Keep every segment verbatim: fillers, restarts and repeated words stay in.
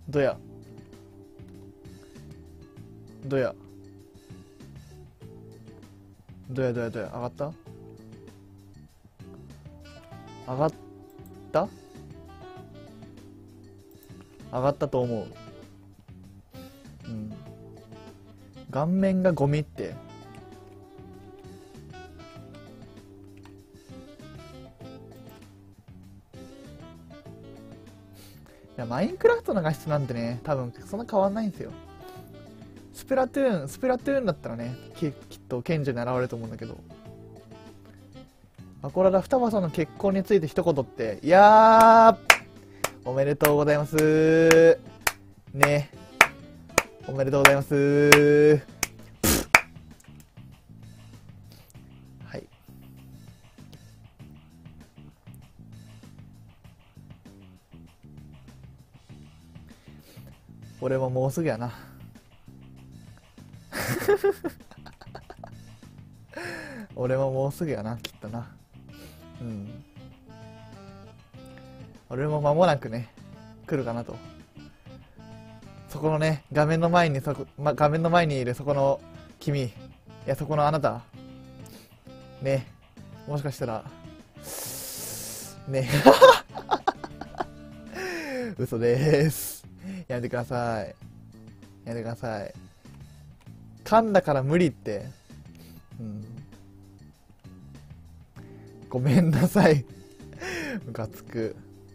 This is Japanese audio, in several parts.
どやどやどやどやどや上がった上がった上がったと思う。うん。顔面がゴミって。いや、マインクラフトの画質なんてね、多分そんな変わんないんですよ。スプラトゥーン、スプラトゥーンだったらね、き, きっと顕著に現れると思うんだけど。アコララ双葉さんの結婚について一言って、いやー、おめでとうございます。ね。おめでとうございます。はい。俺ももうすぐやな。俺ももうすぐやな、きっとな。うん。俺も間もなくね、来るかなと。そこのね、画面の前にそこ、ま、画面の前にいるそこの君、いや、そこのあなた、ね、もしかしたら、ね、嘘でーす。やめてください。やめてください。噛んだから無理って。うん。ごめんなさい。ムカつく。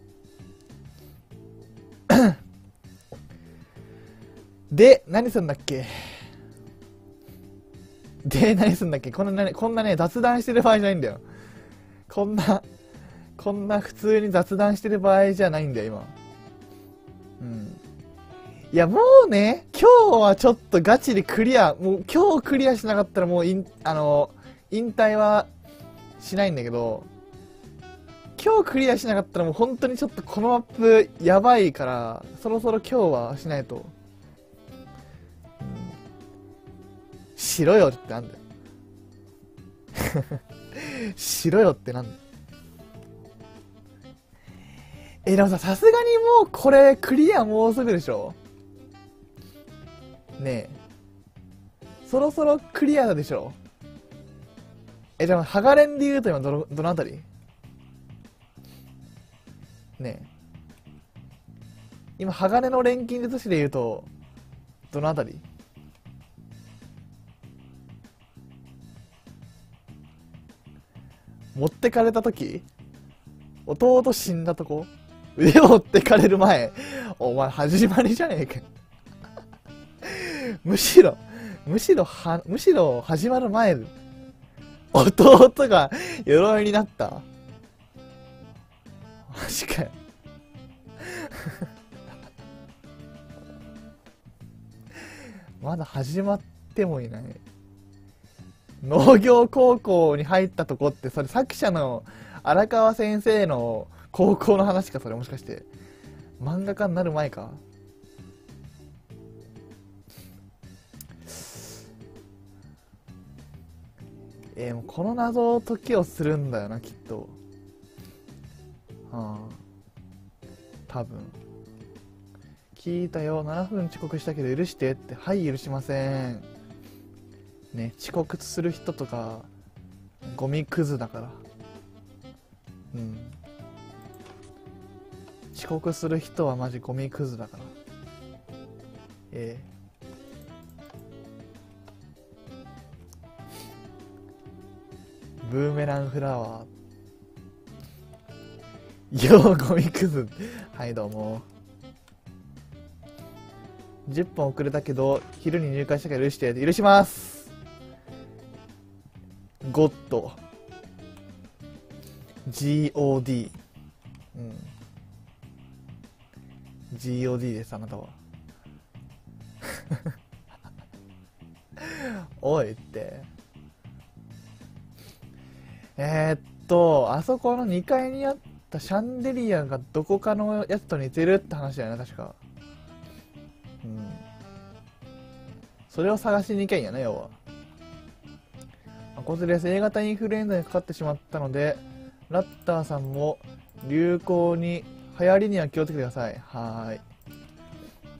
で、何すんだっけで、何すんだっけこんなね、こんなね、雑談してる場合じゃないんだよ。こんな、こんな普通に雑談してる場合じゃないんだよ、今。うん。いや、もうね、今日はちょっとガチでクリア、もう今日クリアしなかったらもう、いん、あの、引退はしないんだけど、今日クリアしなかったらもう本当にちょっとこのマップやばいから、そろそろ今日はしないと。しろよってなんだよ。しろよってなんだよ。え、でもさ、さすがにもうこれクリアもうすぐでしょねえ。そろそろクリアだでしょえ、じゃあ、ハガレンで言うと今どの、どのあたりねえ。今、鋼の錬金術師で言うと、どのあたり持ってかれたとき弟死んだとこ腕を持ってかれる前お前始まりじゃねえかむしろむしろはむしろ始まる前弟が鎧になったマジかよまだ始まってもいない農業高校に入ったとこってそれ作者の荒川先生の高校の話かそれもしかして漫画家になる前かえー、もうこの謎解きをするんだよなきっとはあ多分聞いたよななふん遅刻したけど許してってはい許しませんね遅刻する人とかゴミクズだからうん遅刻する人はマジゴミクズだからええブーメランフラワーよーゴミクズはいどうもじゅっぷん遅れたけど昼に入会したから許して許しますゴッド ジーオーディー うん ジーオーディー ですあなたはおいってえー、っとあそこのにかいにあったシャンデリアがどこかのやつと似てるって話だよね確かうんそれを探しに行けんやね要はこちらです A 型インフルエンザにかかってしまったのでラッターさんも流行に流行りには気をつけてくださいはーい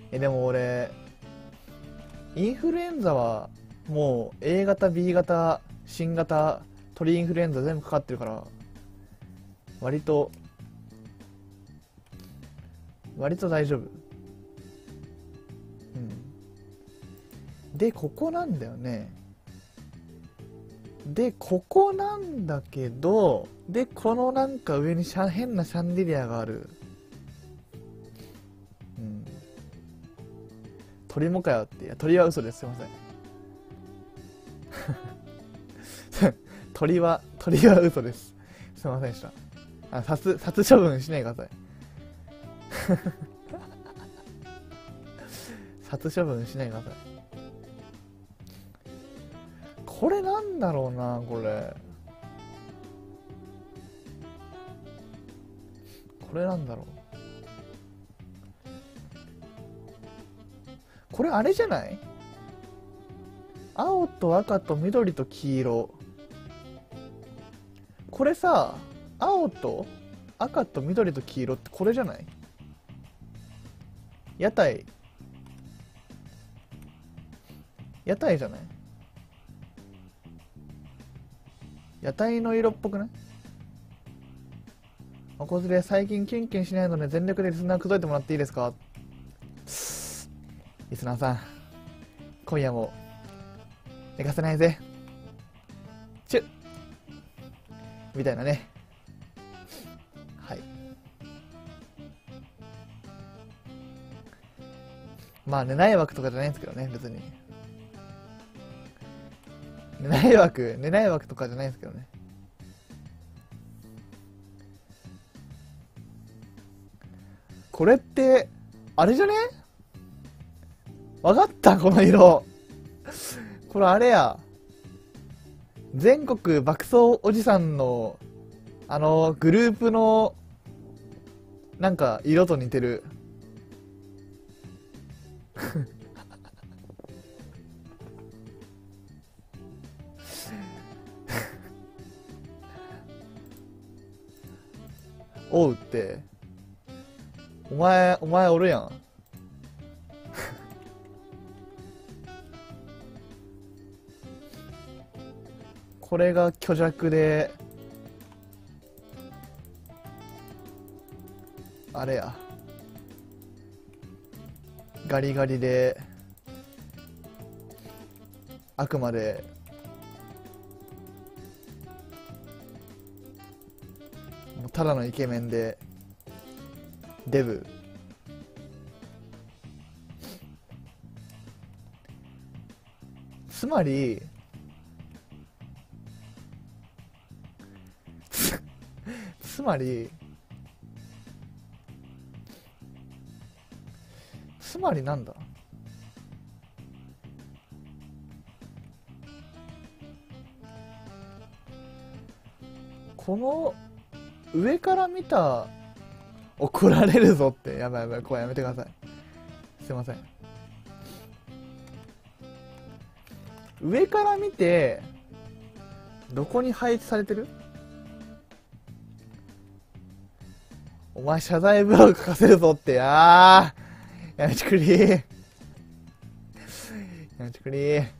え、でも俺、インフルエンザは、もう エー 型、ビー 型、新型、鳥インフルエンザ全部かかってるから、割と、割と大丈夫。うん。で、ここなんだよね。で、ここなんだけど、で、このなんか上にシャ変なシャンデリアがある。うん。鳥もかよって。いや、鳥は嘘です。すいません。鳥は、鳥は嘘です。すいませんでした。あ、殺、殺処分しないでください。殺処分しないでください。これなんだろうな、これ。これなんだろう。これあれじゃない？青と赤と緑と黄色。これさ、青と赤と緑と黄色ってこれじゃない？屋台。屋台じゃない？屋台の色っぽくない？おこずれ最近キュンキュンしないので全力でリスナーくどいてもらっていいですか？リスナーさん、今夜も寝かせないぜ。チュッみたいなね。はい。まあ寝ない枠とかじゃないんですけどね、別に。寝ない枠、寝ない枠とかじゃないんですけどね。これって、あれじゃね？わかった、この色。これあれや。全国爆走おじさんの、あの、グループの、なんか、色と似てる。おうって。お前、お前おるやん。これが虚弱で、あれや。ガリガリで、あくまで、もうただのイケメンで、デブ。つまり、つ、つまり、つまりなんだ？この上から見た、怒られるぞって。やばいやばい、これやめてください。すいません。上から見てどこに配置されてる？お前謝罪ブログ書かせるぞって。あー、やめてくれー。やめてくれー。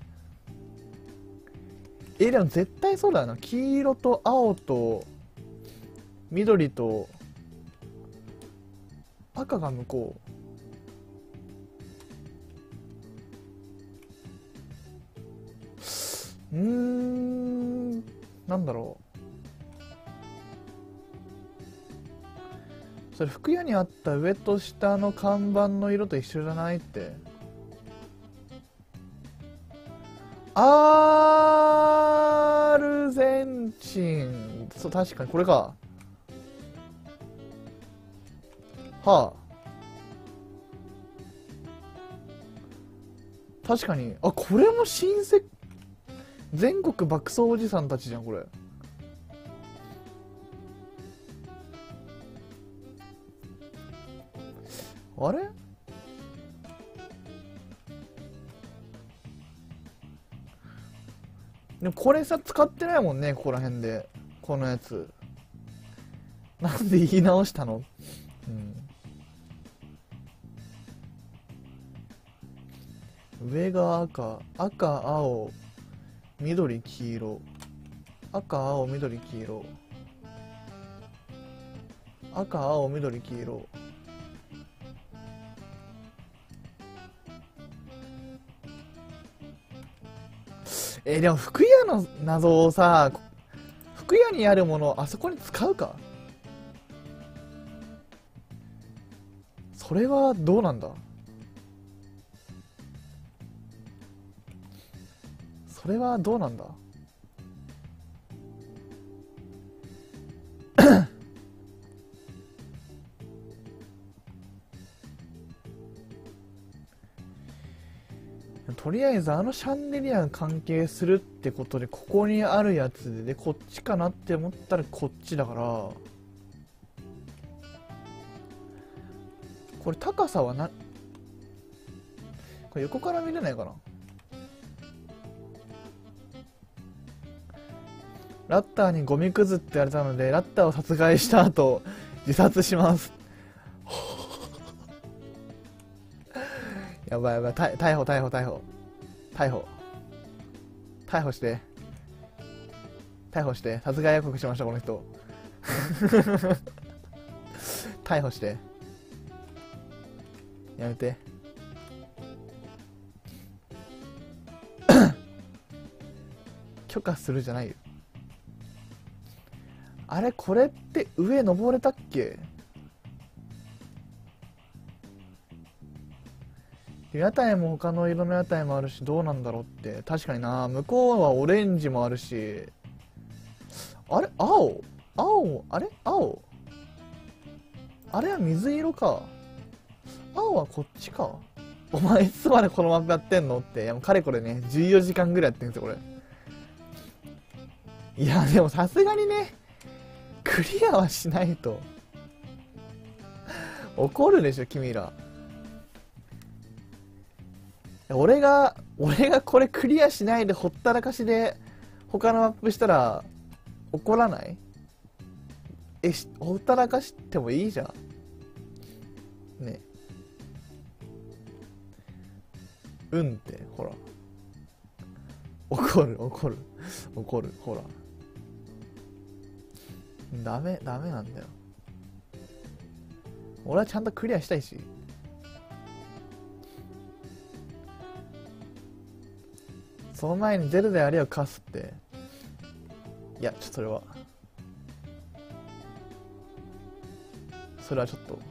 え、でも絶対そうだよな。黄色と青と緑と赤が向こう。うーん、なんだろう。それ服屋にあった上と下の看板の色と一緒じゃないって。アルゼンチン。そう、確かにこれか。はあ。確かに。あ、これも親戚、全国爆走おじさんたちじゃん、これ。あれ？でもこれさ、使ってないもんね、ここら辺で。このやつ。なんで言い直したの？うん。 上が赤、赤、青、緑、黄色。赤、青、緑、黄色。赤、青、緑、黄色。えー、でも服屋の謎をさ、服屋にあるものをあそこに使うか？それはどうなんだ？それはどうなんだ？とりあえずあのシャンデリアが関係するってことでここにあるやつで、でこっちかなって思ったらこっちだから、これ高さはな、これ横から見れないかな。ラッターにゴミくずって言われたのでラッターを殺害した後自殺しますやばいやばい、逮捕逮捕逮捕逮捕逮捕して逮捕して殺害予告しましたこの人逮捕してやめて許可するじゃないよ。あれこれって上登れたっけ？屋台も他の色の屋台もあるしどうなんだろうって。確かにな、向こうはオレンジもあるし、あれ青青あれ青あれは水色か。青はこっちか。お前いつまでこのマップやってんのって。いやもうかれこれねじゅうよじかんぐらいやってんですよこれ。いやでもさすがにねクリアはしないと怒るでしょ君ら。俺が俺がこれクリアしないでほったらかしで他のマップしたら怒らない？えしほったらかしてもいいじゃんね。うんってほら怒る怒る怒るほらダメダメなんだよ。俺はちゃんとクリアしたいし。その前にゼルであれを貸すって。いやちょっとそれはそれはちょっと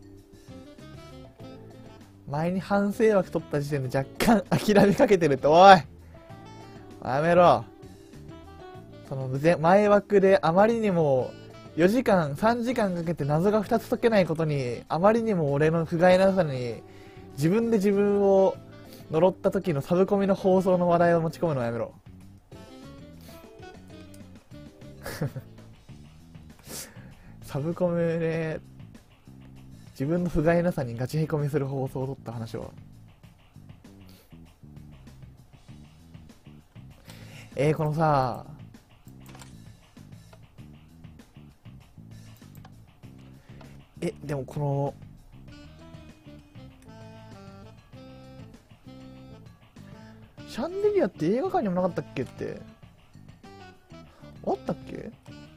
前に反省枠取った時点で若干諦めかけてるって。おいやめろ。その前枠であまりにもよじかんさんじかんかけて謎がふたつ解けないことにあまりにも俺の不甲斐なさに自分で自分を呪った時のサブコミの放送の話題を持ち込むのやめろサブコミで自分の不甲斐なさにガチへこみする放送を撮った話はえー、このさえでもこのシャンデリアって映画館にもなかったっけって。あったっけ？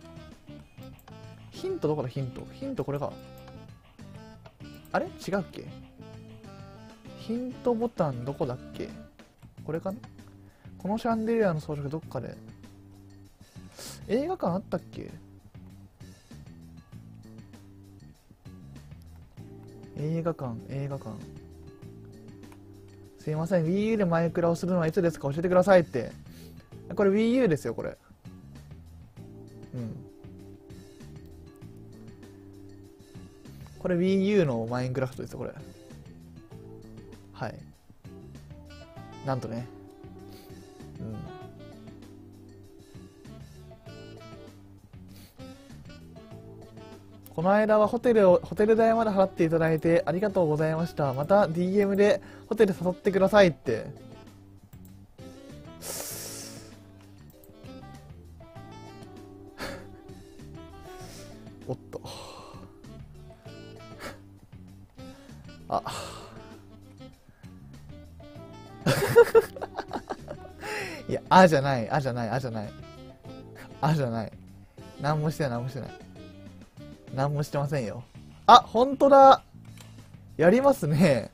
ヒントどこだヒント。ヒントこれか。あれ違うっけ？ヒントボタンどこだっけ？これかな？このシャンデリアの装飾どっかで。映画館あったっけ？映画館、映画館。すいません、Wii U でマイクラをするのはいつですか教えてくださいって。これ Wii U ですよ、これ。うん。これ Wii U のマインクラフトですよ、これ。はい。なんとね。うん。この間はホテルを、ホテル代まで払っていただいてありがとうございました。また ディーエム でホテル誘ってくださいって。おっと。あ。 いや、あじゃない、あじゃない、あじゃない。あじゃない。なんもしてない、なんもしてない。なんもしてませんよ。あ、ほんとだ。やりますね。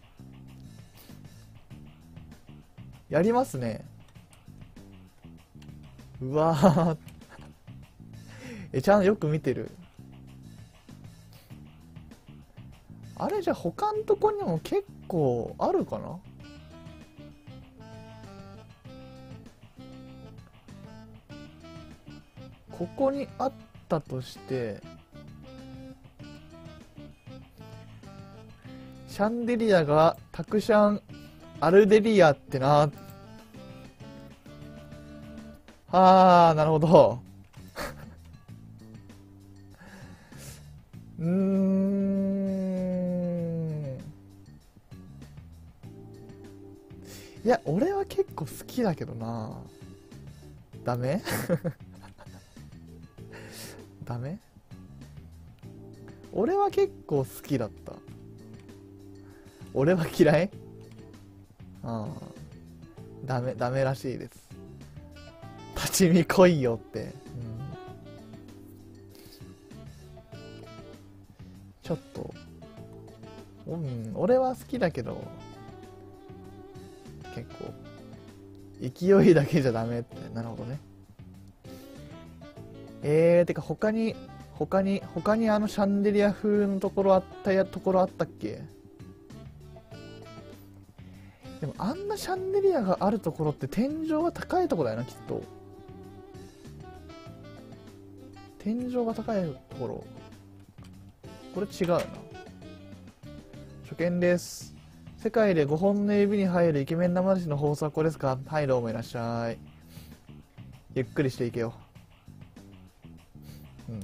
やりますね。うわー。え、ちゃんとよく見てる。あれじゃあ他のとこにも結構あるかな。ここにあったとして、シャンデリアがたくさんアルデリアってな。あー、なるほど。うーん。いや、俺は結構好きだけどな。ダメダメ。俺は結構好きだった。俺は嫌い。ああ、ダメ、ダメらしいです。立ち見来いよって、うん、ちょっと、うん、俺は好きだけど結構勢いだけじゃダメって。なるほどね。えー、てか他に他に他にあのシャンデリア風のところあったやところあったっけ。でもあんなシャンデリアがあるところって天井が高いところだよな、きっと。天井が高いところ。これ違うな。初見です。世界でごほんの指に入るイケメン生主の放送はこれですか。はい、どうもいらっしゃい。ゆっくりしていけよ。うん。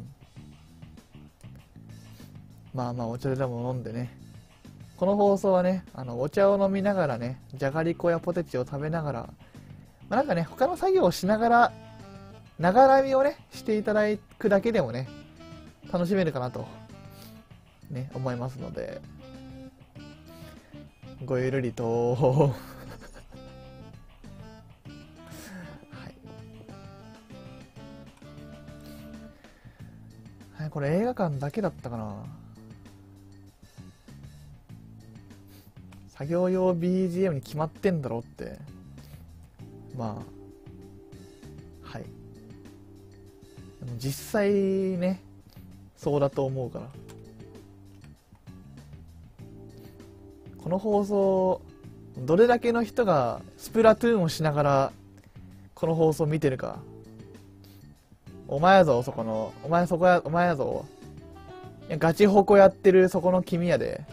まあまあお茶でも飲んでね。この放送はね、あのお茶を飲みながらね、じゃがりこやポテチを食べながら、まあ、なんかね、他の作業をしながら、ながらみをね、していただくだけでもね、楽しめるかなと、ね、思いますので、ごゆるりと、はい。はい、これ映画館だけだったかな。作業用 ビージーエム に決まってんだろって。まあ、はい。でも実際ね、そうだと思うから。この放送、どれだけの人がスプラトゥーンをしながらこの放送見てるか。お前やぞ、そこの、お前そこや、お前やぞ。いやガチホコやってるそこの君やで。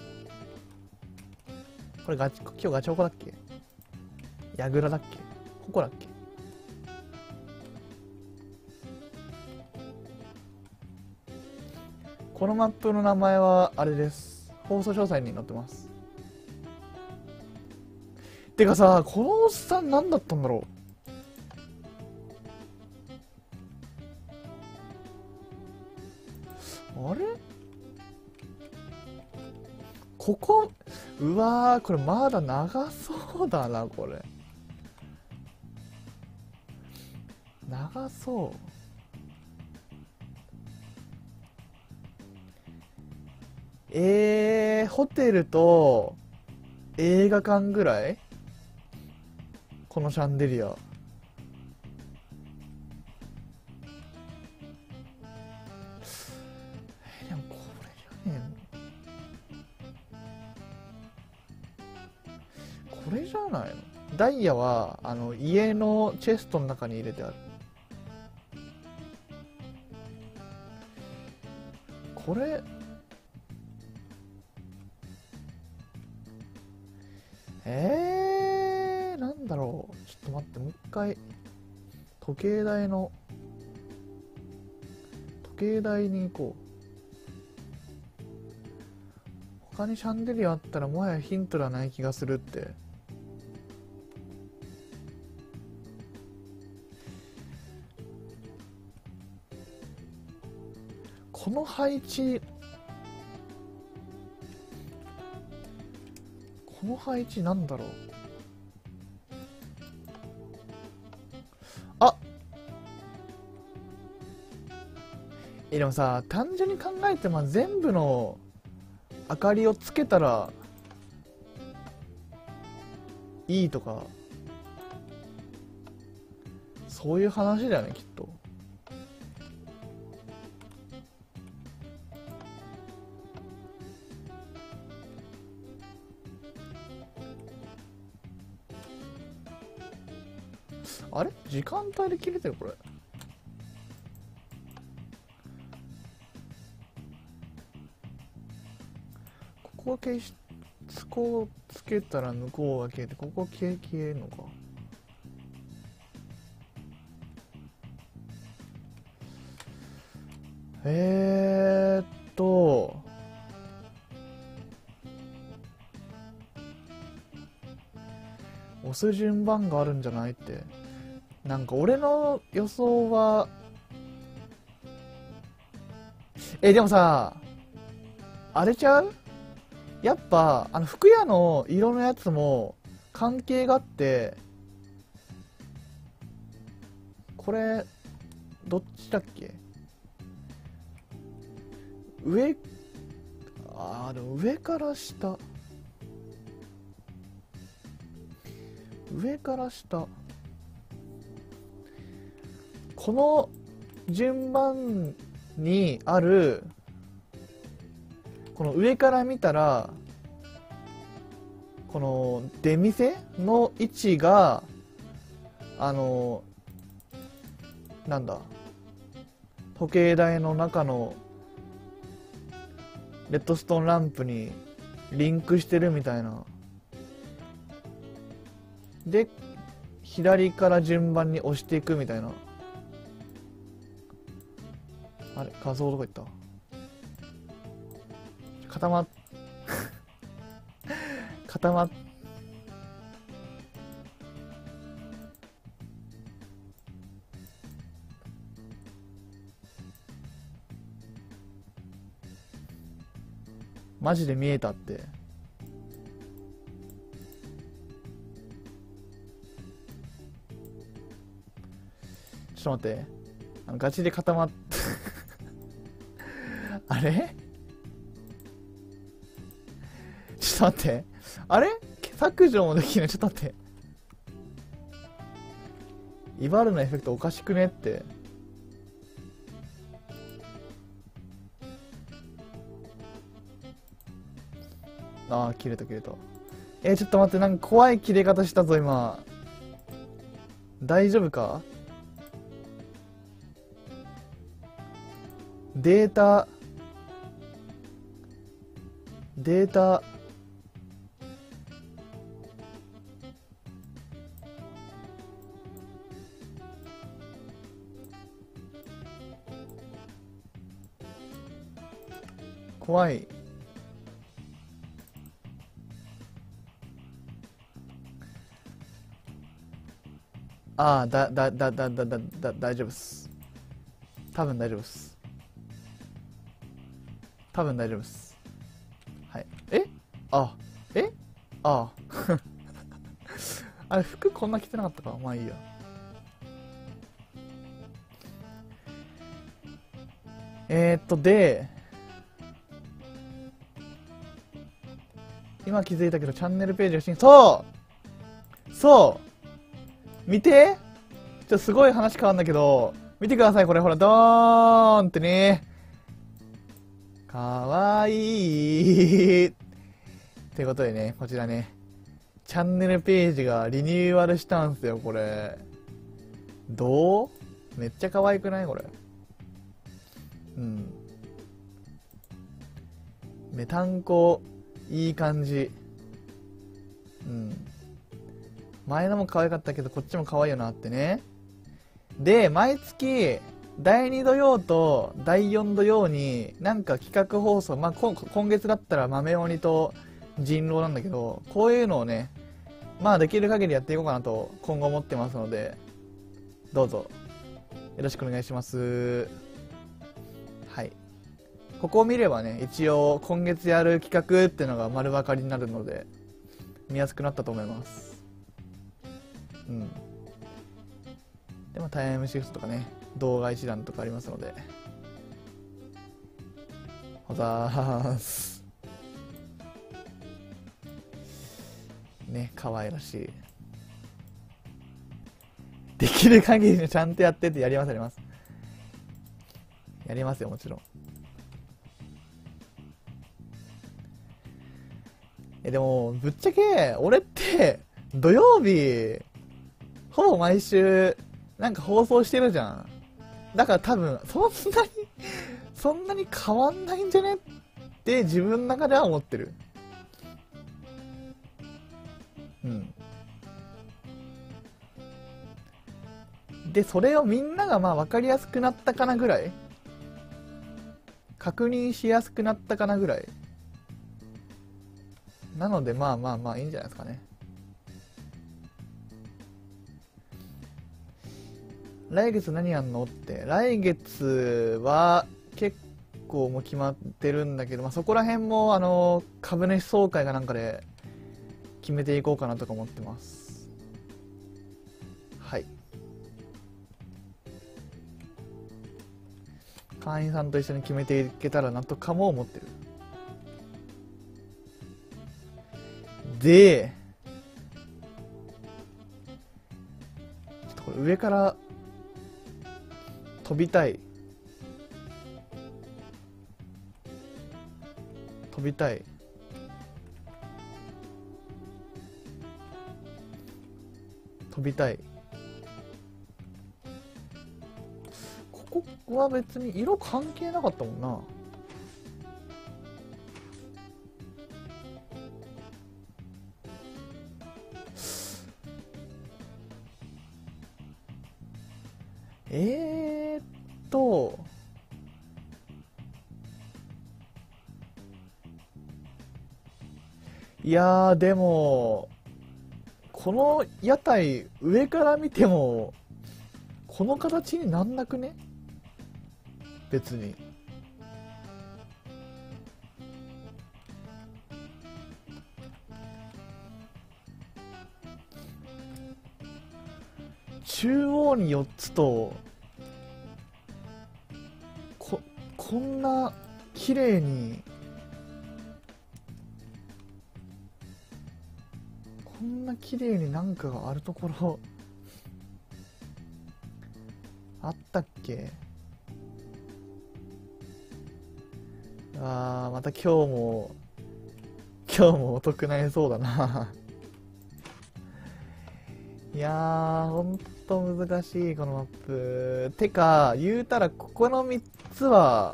これガチ、今日ガチホコだっけ？ヤグラだっけ？ホコだっけ？このマップの名前はあれです。放送詳細に載ってます。てかさ、このおっさん何だったんだろう。あれ？ここ、うわー、これまだ長そうだな、これ。長そう。えー、ホテルと映画館ぐらい？このシャンデリア。えー、でもこれじゃねえの？これじゃないの？ダイヤはあの家のチェストの中に入れてある。これえー、なんだろう。ちょっと待って、もう一回時計台の時計台に行こう。他にシャンデリアあったらもはやヒントはない気がするって。この配置、この配置なんだろう。 でもさ、単純に考えて、まあ、全部の明かりをつけたらいいとか、そういう話だよね、きっと。あれ時間帯で切れてるこれ。ここ消し、ここをつけたら向こうが消えて、ここ消え、消えるのか。えーっと、押す順番があるんじゃないって。なんか俺の予想は、え、でもさ、あれちゃう？やっぱ、あの、服屋の色のやつも関係があって、これ、どっちだっけ？上、あー、でも上から下。上から下。この順番にある、この上から見たら、この出店の位置が、あの、なんだ、時計台の中のレッドストーンランプにリンクしてるみたいな。で、左から順番に押していくみたいな。あれ画像どこ行った？固まっ固まっマジで見えたって。ちょっと待って、あのガチで固まっあれちょっと待って、あれ削除もできない。ちょっと待って、イバルのエフェクトおかしくねって。ああ、切れた切れた。えー、ちょっと待って、なんか怖い切れ方したぞ今。大丈夫か？データデータ怖い。ああ、だ、だ、だ、だ、だ、だ、だ、大丈夫っす。多分大丈夫っす。多分大丈夫っす。はい。えあ、えああ。あれ、服こんな着てなかったか？まあいいや。えー、っと、で、今気づいたけど、チャンネルページが新、そうそう見て、ちょっとすごい話変わるんだけど、見てください、これ、ほら、ドーンってね。かわいい。ってことでね、こちらね、チャンネルページがリニューアルしたんすよ、これ。どう？めっちゃ可愛くないこれ。うん。めたんこ、いい感じ。うん。前のも可愛かったけど、こっちも可愛いよなってね。で、毎月、だいに土曜とだいよん土曜に、なんか企画放送、まあ、今月だったら豆鬼と人狼なんだけど、こういうのをね、まあできる限りやっていこうかなと今後思ってますので、どうぞよろしくお願いします。はい。ここを見ればね、一応今月やる企画っていうのが丸分かりになるので、見やすくなったと思います。うん。でもタイムシフトとかね、動画一覧とかありますので、 おざーす。ね、可愛らしい。できる限りちゃんとやってってやりますやります。やりますよ、もちろん。え、でも、ぶっちゃけ、俺って、土曜日、ほぼ毎週、なんか放送してるじゃん。だから多分、そんなに、そんなに変わんないんじゃねって自分の中では思ってる。うん。で、それをみんながまあ分かりやすくなったかなぐらい、確認しやすくなったかなぐらい。なのでまあまあまあいいんじゃないですかね。来月何やんのって。来月は結構もう決まってるんだけど、まあ、そこら辺もあの株主総会かなんかで決めていこうかなとか思ってます。はい。会員さんと一緒に決めていけたらなとかも思ってる。で、ちょっとこれ上から飛びたい。飛びたい。飛びたい。ここは別に色関係なかったもんな。えーっといやーでもこの屋台上から見てもこの形になんなくね？別に。中央によっつとここんな綺麗にこんな綺麗になんかがあるところあったっけ？あーまた今日も今日もお得なりそうだないやーほんと難しいこのマップ。てか言うたらここのみっつは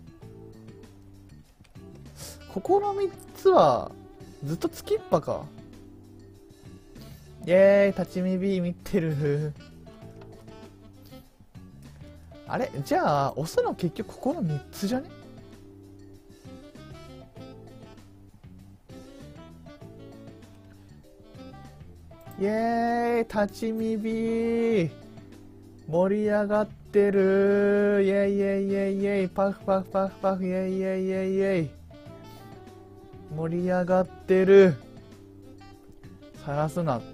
ここのみっつはずっとつきっぱか。イエーイ、立ち見 B 見てるあれじゃあ押すの結局ここのみっつじゃね？イエーイ、立ち見 B 盛り上がってる。イエイイエイイエイイエイ、パフパフパフパフ、イエイイエイイエイイエイ、盛り上がってる。さらすな。はい、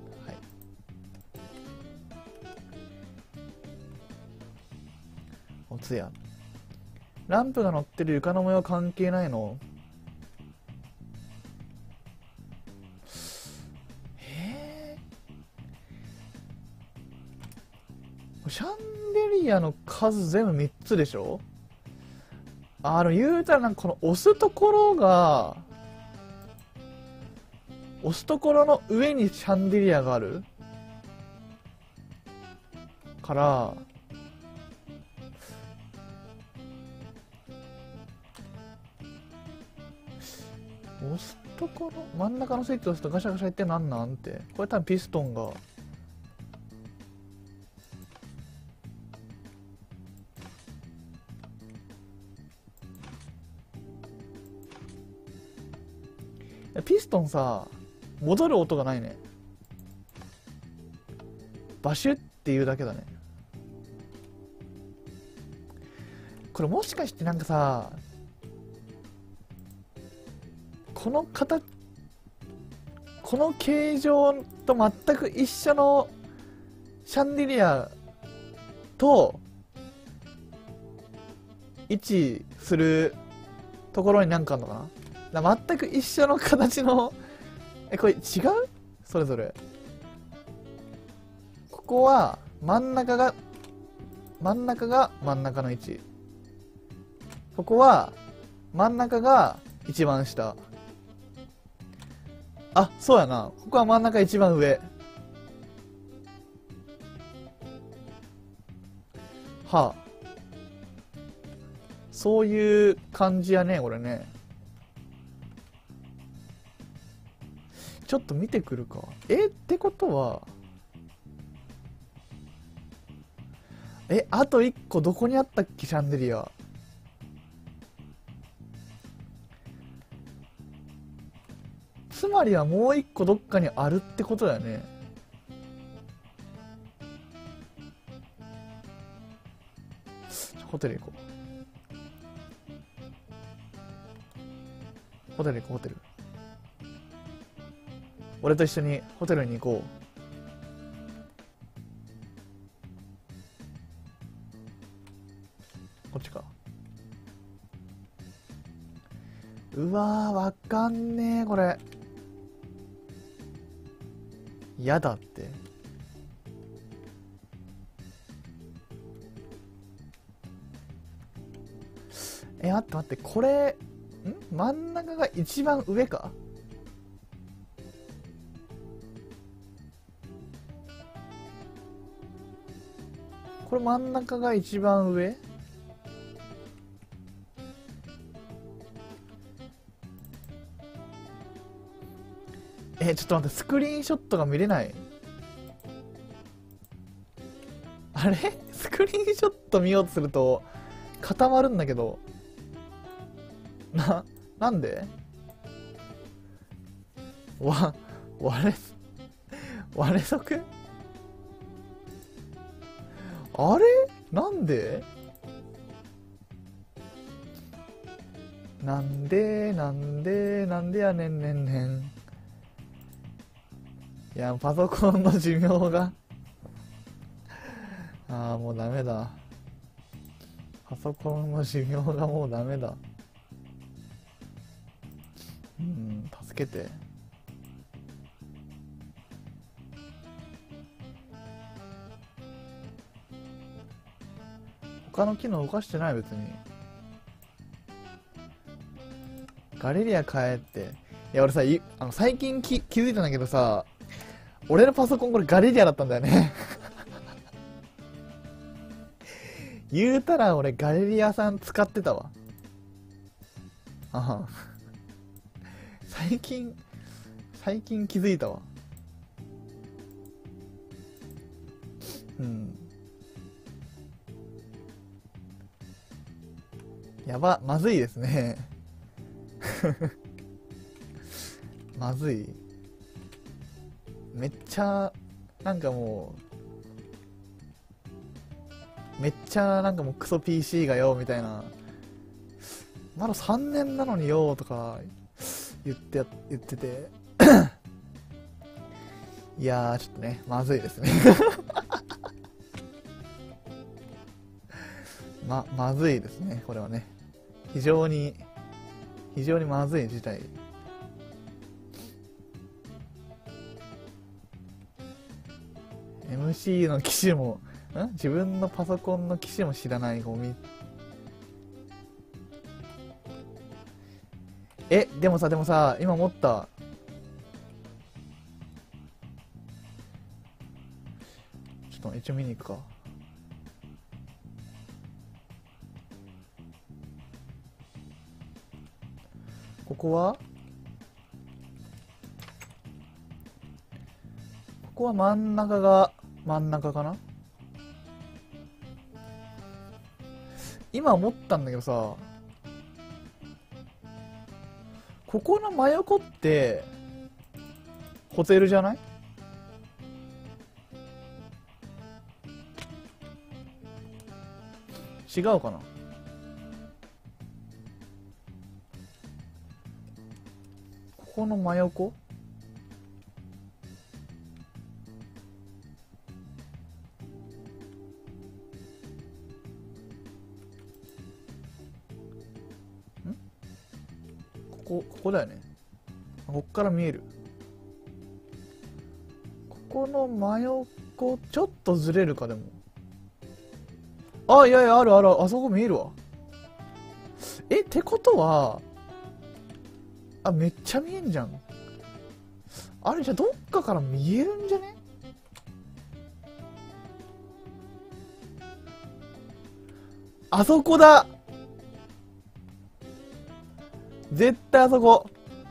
おつや。ランプが乗ってる床の模様関係ないの？シャンデリアの数全部みっつでしょ？あの言うたらなんかこの押すところが押すところの上にシャンデリアがあるから押すところ真ん中のスイッチ押すとガシャガシャいってなんなんて、これ多分ピストンがピストンさ戻る音がないね。バシュっていうだけだね。これもしかしてなんかさこの形この形状と全く一緒のシャンデリアと位置するところになんかあんのかな。だ全く一緒の形の、え、これ違う？それぞれ。ここは、真ん中が、真ん中が真ん中の位置。ここは、真ん中が一番下。あ、そうやな。ここは真ん中一番上。はあ。そういう感じやね、これね。ちょっと見てくるか。えってことは、え、あと一個どこにあったっけ、シャンデリア。つまりはもう一個どっかにあるってことだよね。ホテル行こう。ホテル行こう、ホテル。俺と一緒にホテルに行こう。こっちか。うわー、わかんねえ、これ。やだって。え、待って待って、これ、ん真ん中が一番上か？これ真ん中が一番上？え、ちょっと待って、スクリーンショットが見れない。あれスクリーンショット見ようとすると固まるんだけど。な、なんでわ、割れ、割れ足？あれなんでなんでなんでなんでやねんねんねん。いや、パソコンの寿命がああ、もうダメだ。パソコンの寿命がもうダメだ。うん、助けて。他の機能動かしてない、別に。ガレリア変えって。いや、俺さ、いあの最近き気づいたんだけどさ、俺のパソコンこれガレリアだったんだよね。言うたら俺ガレリアさん使ってたわ。あは最近、最近気づいたわ。うん。やば、まずいですね。まずい。めっちゃ、なんかもう、めっちゃなんかもうクソ ピーシー がよ、みたいな。まださんねんなのによ、とか言ってや、言ってて。いやー、ちょっとね、まずいですね。ま、まずいですね、これはね。非常に、非常にまずい事態。エムシー の機種も、ん自分のパソコンの機種も知らないゴミ。え、でもさ、でもさ、今思った。ちょっと一応見に行くか。ここはここは真ん中が、真ん中かな。今思ったんだけどさ、ここの真横ってホテルじゃない？違うかな。ここの真横？ こ、ここだよね。こっから見える。ここの真横、ちょっとずれるか、でも。あ、いやいや、あるある、あそこ見えるわ。え、ってことは、あ、めっちゃ見えんじゃん。あれ、じゃあどっかから見えるんじゃね？あそこだ！絶対あそこ。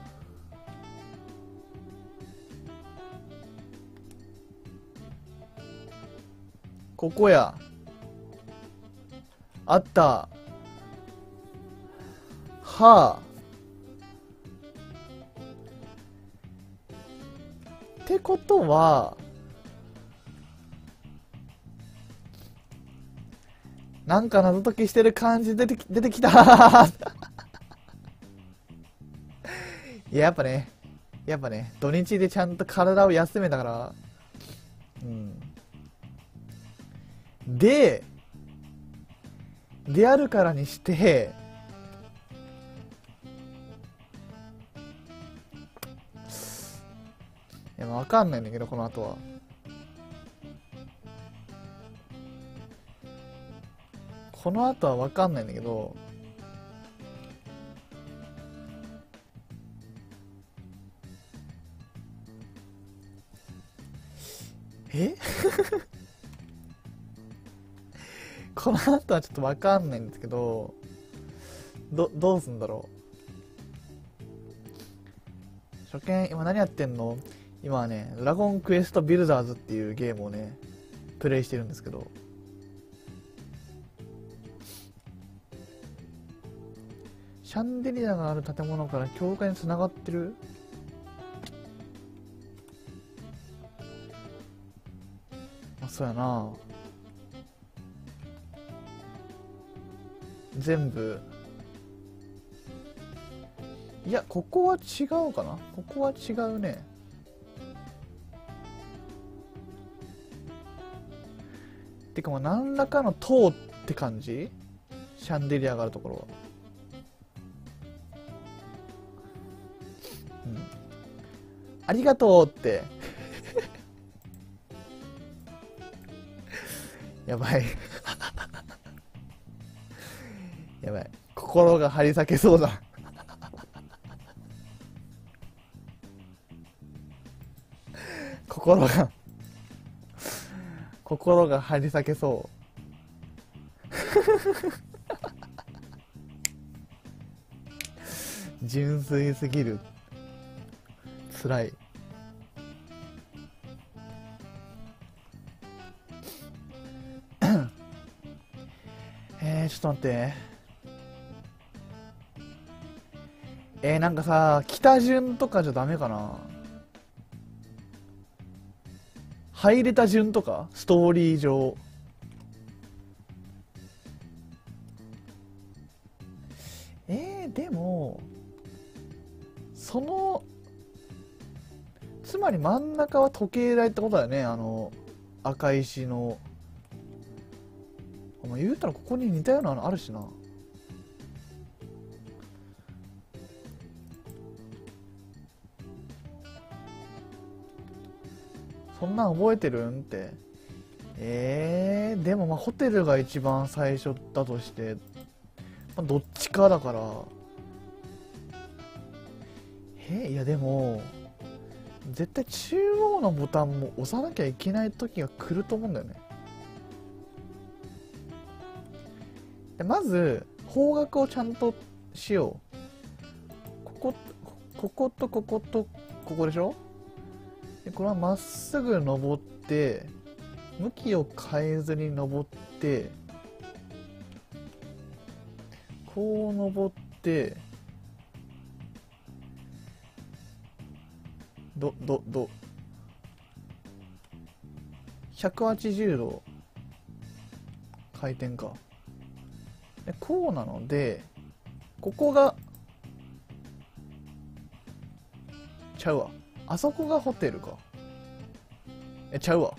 ここや。あった。はあ。ってことは、なんか謎解きしてる感じ出てき、出てきたいや、やっぱね、やっぱね、土日でちゃんと体を休めたから、うん。で、であるからにして、いや、わかんないんだけど、この後は。この後はわかんないんだけど、えこの後はちょっとわかんないんですけど、ど、どうすんだろう。初見、今何やってんの？今はね、ドラゴンクエストビルダーズっていうゲームをね、プレイしてるんですけど、シャンデリアがある建物から教会に繋がってる？あ、そうやな。全部。いや、ここは違うかな？ここは違うね。てかもう何らかの塔って感じ？シャンデリアがあるところは。うん。ありがとうってやばいやばい。心が張り裂けそうだ心が心が張り裂けそう純粋すぎる。辛い。えー、ちょっと待って。えー、なんかさ、北順とかじゃダメかな？入れた順とかストーリー上。えー、でも、その、つまり真ん中は時計台ってことだよね、あの、赤石の。まあ、言うたらここに似たようなのあるしな。そんなん覚えてるんって。えー、でもまあホテルが一番最初だとして、まあ、どっちかだから。えー、いやでも、絶対中央のボタンも押さなきゃいけない時が来ると思うんだよね。でまず、方角をちゃんとしよう。ここ、こことこことここでしょ？でこれはまっすぐ登って向きを変えずに登ってこう登ってどどどひゃくはちじゅうど回転か。でこうなのでここがちゃうわ、あそこがホテルか。え、ちゃうわ。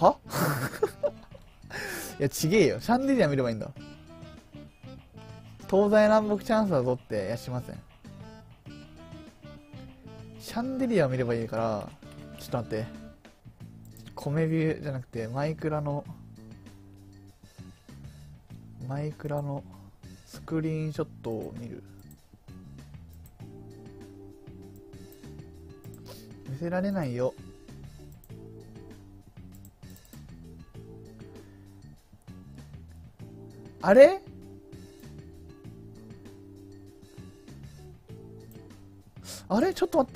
はいや、ちげえよ。シャンデリア見ればいいんだ。 東西南北チャンスだぞってやしません。シャンデリアを見ればいいから、ちょっと待って。米ビューじゃなくて、マイクラの、マイクラのスクリーンショットを見る。見せられないよ。あれ？あれちょっと待って。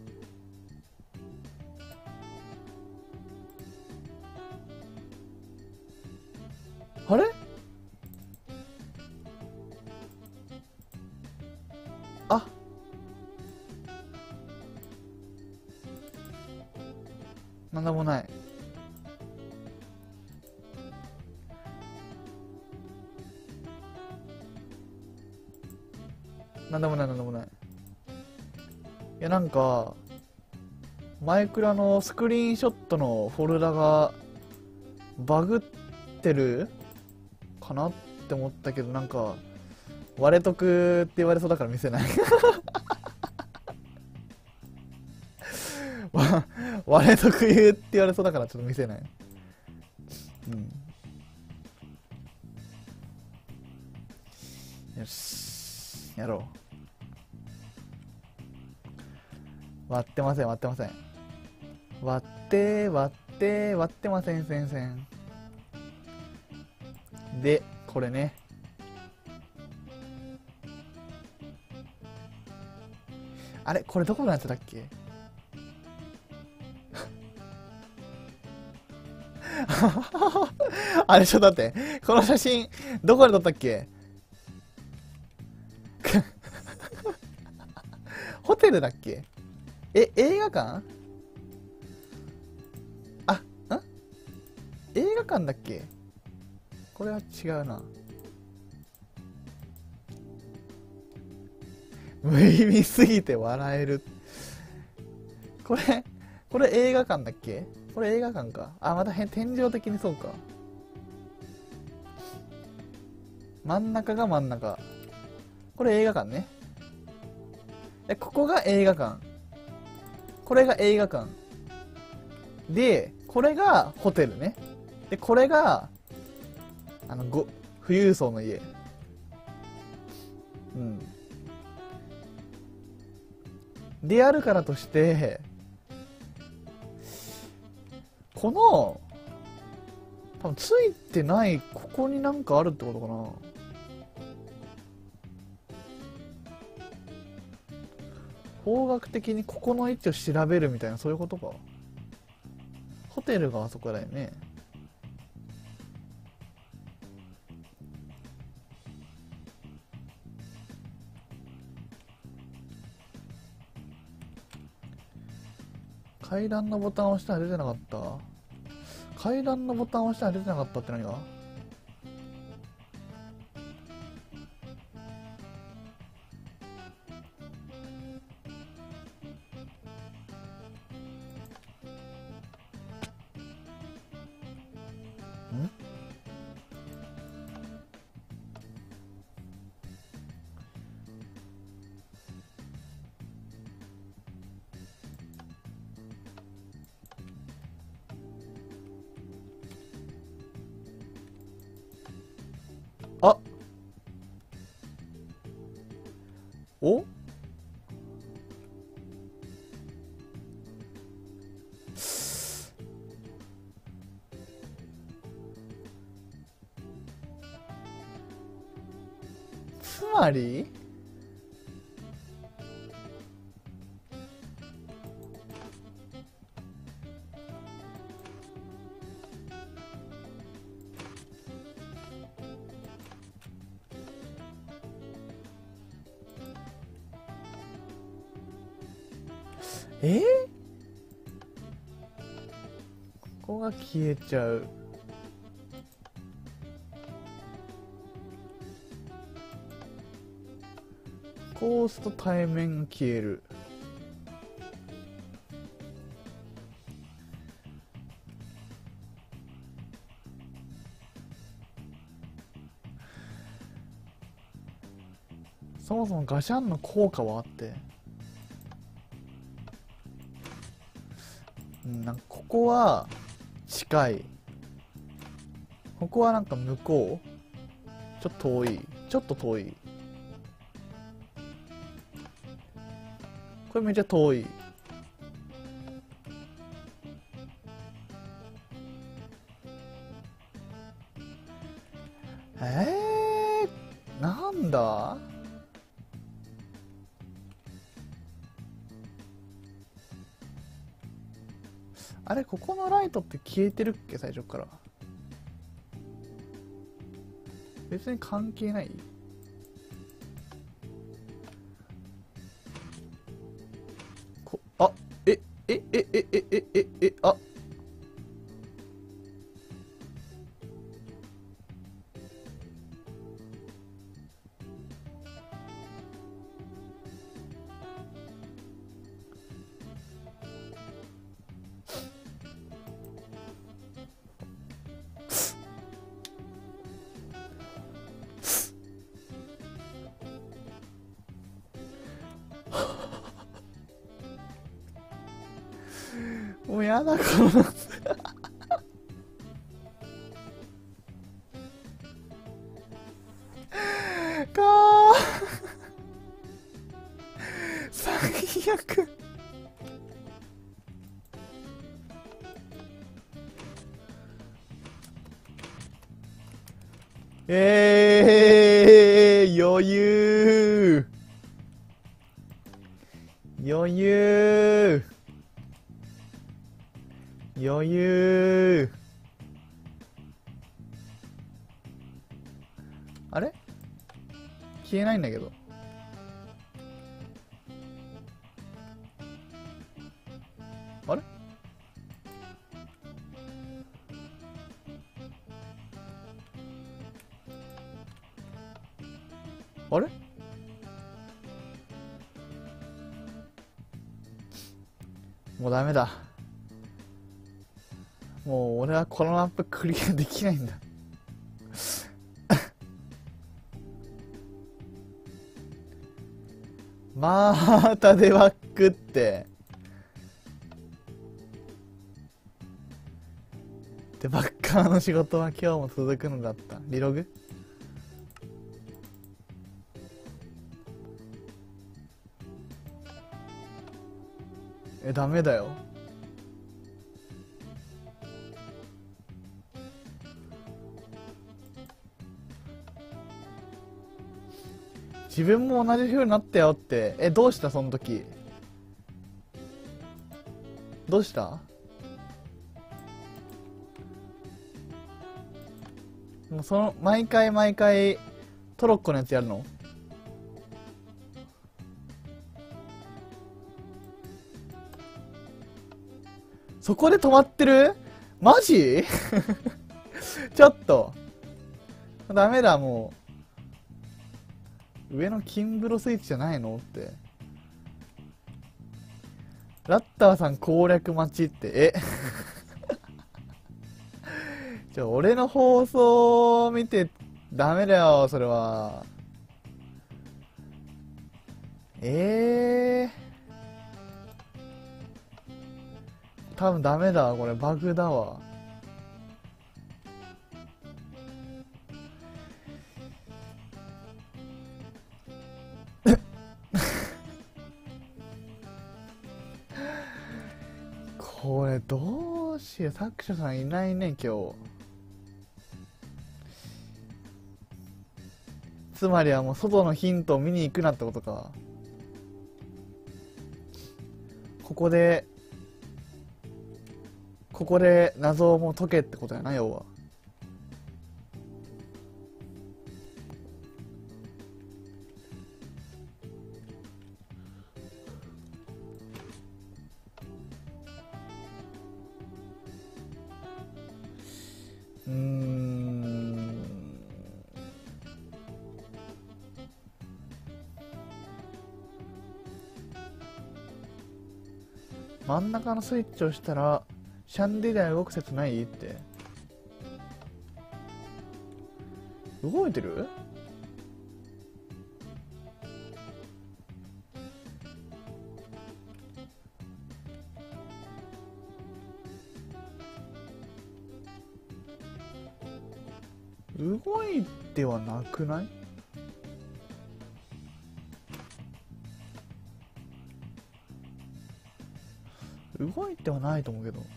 あれ？あ、なんだもない。なんだもない、なんだもない。いや、なんか、マイクラのスクリーンショットのフォルダがバグってるかなって思ったけど、なんか、割れとくって言われそうだから見せない。割れとく言うって言われそうだからちょっと見せない。うん。よし。やろう。割ってません、割ってません。割って、割って、割ってません、先生。で、これね。あれこれどこのやつだっけ？あれちょっと待って。この写真、どこで撮ったっけ？ホテルだっけ？え、映画館？あ、ん？映画館だっけ？これは違うな。無意味すぎて笑える。これ、これ映画館だっけ？これ映画館か。あ、また天井的にそうか。真ん中が真ん中。これ映画館ね。で、ここが映画館。これが映画館。で、これがホテルね。で、これが、あの、ご、富裕層の家。うん。であるからとして、この、多分ついてない、ここになんかあるってことかな。方角的にここの位置を調べるみたいな、そういうことか。ホテルがあそこだよね。階段のボタンを押したら出てなかった。階段のボタンを押したら出てなかったって何が？ん？あ、お？つまりえー、ここが消えちゃう。こう押すと対面が消える。 そもそもガシャンの効果はあって、うん、なんかここは近い、ここはなんか向こうちょっと遠い、ちょっと遠い、これめっちゃ遠い。えー、なんだ。あれ、ここのライトって消えてるっけ、最初から。別に関係ない。こあええええええええあもうやだ、この夏かー最悪。えー、余裕余裕余裕。あれ消えないんだけど。あれあれもうダメだ。もう俺はこのマップクリアできないんだ。またデバッグって。デバッカーの仕事は今日も続くのだった。リログえ、ダメだよ。自分も同じ風になったよって。え、どうしたその時。どうした。もうその、毎回毎回、トロッコのやつやるの？そこで止まってる？マジ？ちょっと。ダメだ、もう。上のキンブロスイッチじゃないのって。ラッターさん攻略待ちって、えちょ、俺の放送を見て、ダメだよ、それは。ええー。多分ダメだ、これバグだわ。これどうしよう、作者さんいないね、今日。つまりはもう外のヒントを見に行くなってことか。ここで、ここで謎をもう解けってことやな、要は。うーん。真ん中のスイッチをしたらシャンデリア動く説ないって。動いてる？ 動いてはなくない？動いてはないと思うけど。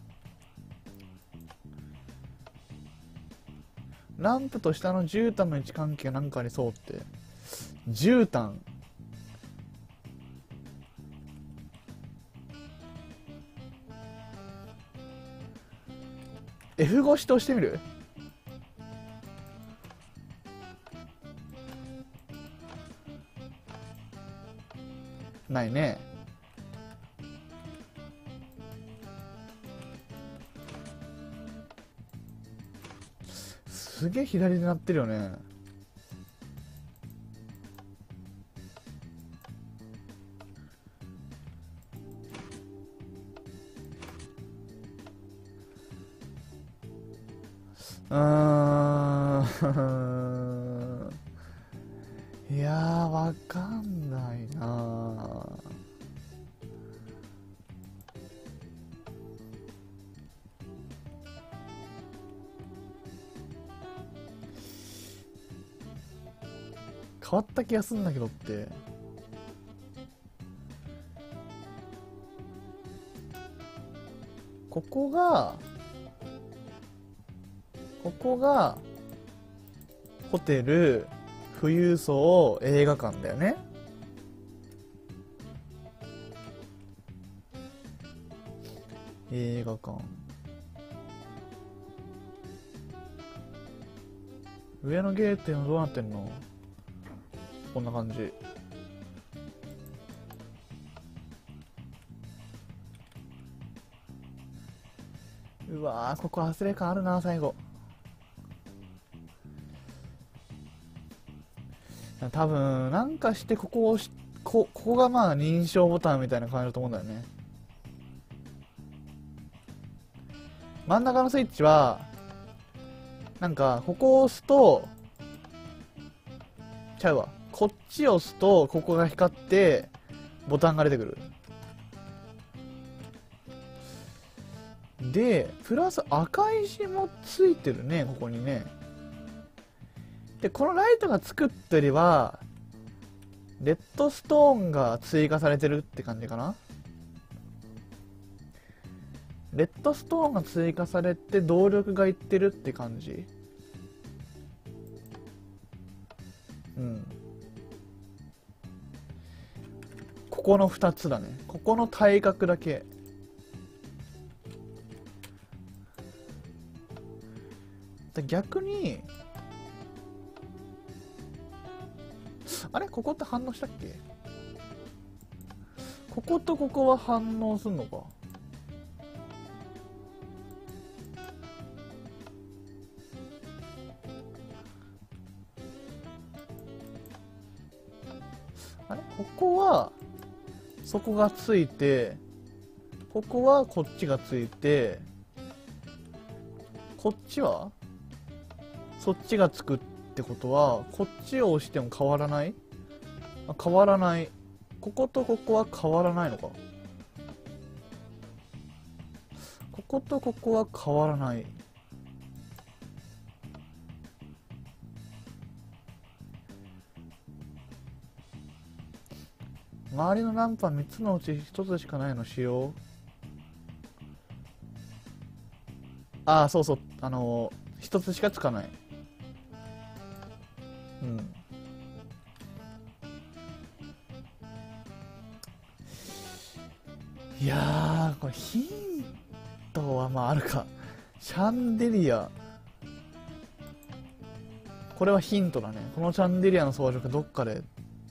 ランプと下の絨毯の位置関係がなんかありそうって。絨毯。エフご 指導してみる？ないね。すげえ左になってるよね。うーんいやーわかんないなー。変わった気がすんだけどって。ここがここがホテル富裕層映画館だよね。映画館、上のゲートのどうなってんの？こんな感じ。うわー、ここ忘れ感あるな。最後多分なんかしてここをしこここがまあ認証ボタンみたいな感じだと思うんだよね。真ん中のスイッチはなんかここを押すとちゃうわ、こっちを押すとここが光ってボタンが出てくる。でプラス赤石もついてるね、ここにね。でこのライトがつくってよりはレッドストーンが追加されてるって感じかな。レッドストーンが追加されて動力がいってるって感じ。うん、ここのふたつだね。ここの体格だけ。逆にあれ、ここって反応したっけ？こことここは反応すんのか。あれ、ここはそこがついて、ここはこっちがついて、こっちはそっちがつくってことはこっちを押しても変わらない？あ、変わらない。こことここは変わらないのか。こことここは変わらない。周りのランプはみっつのうちひとつしかないの使用。ああ、そうそう、あのー、ひとつしかつかない。うん。いやー、これヒントはまああるか。シャンデリア、これはヒントだね。このシャンデリアの装飾どっかで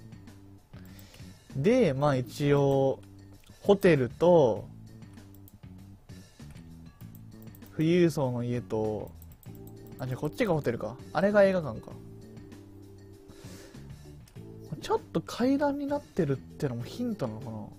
で、まあ一応ホテルと富裕層の家と、あ、じゃあこっちがホテルか。あれが映画館か。ちょっと階段になってるってのもヒントなのかな。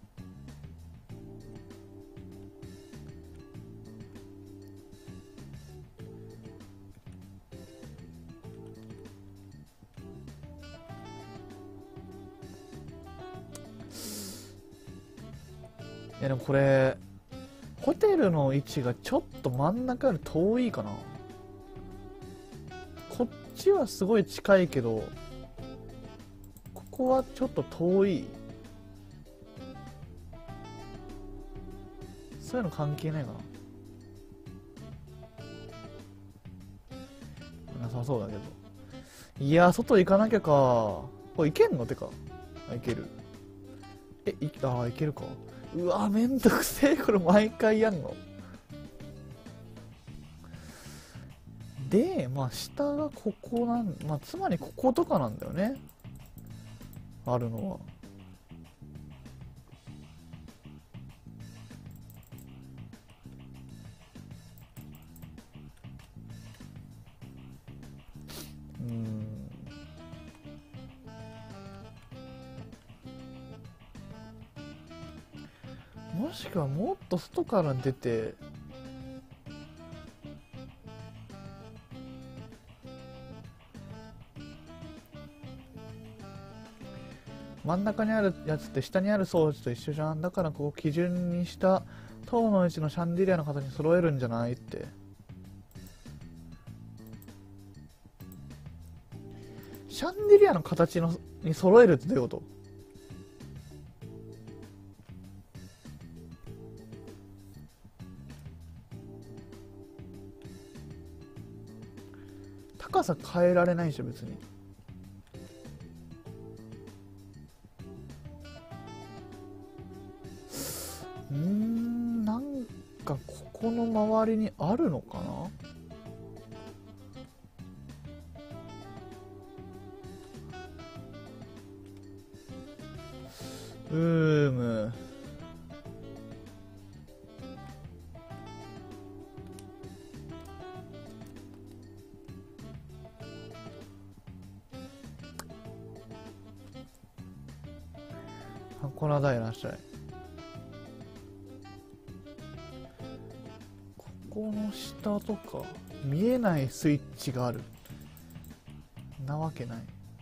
いやでもこれホテルの位置がちょっと真ん中より遠いかな。 ちはすごい近いけど、ここはちょっと遠い。そういうの関係ないかな。なさそうだけど。いや、外行かなきゃか。これ行けんのてか。あ、行ける。え、い、あ、行けるか。うわ、めんどくせえ。これ毎回やんの。で、まあ、下がここなん、まあ、つまりこことかなんだよね。あるのは。うーん。もしくはもっと外から出て、真ん中にあるやつって下にある装置と一緒じゃん。だからここ基準にした塔の位置のシャンデリアの形に揃えるんじゃないって。シャンデリアの形のに揃えるってどういうこと？高さ変えられないでしょ別に。うーん、なんかここの周りにあるのかな。うーむ。箱名だいらっしゃい。ここの下とか見えないスイッチがあるなわけない。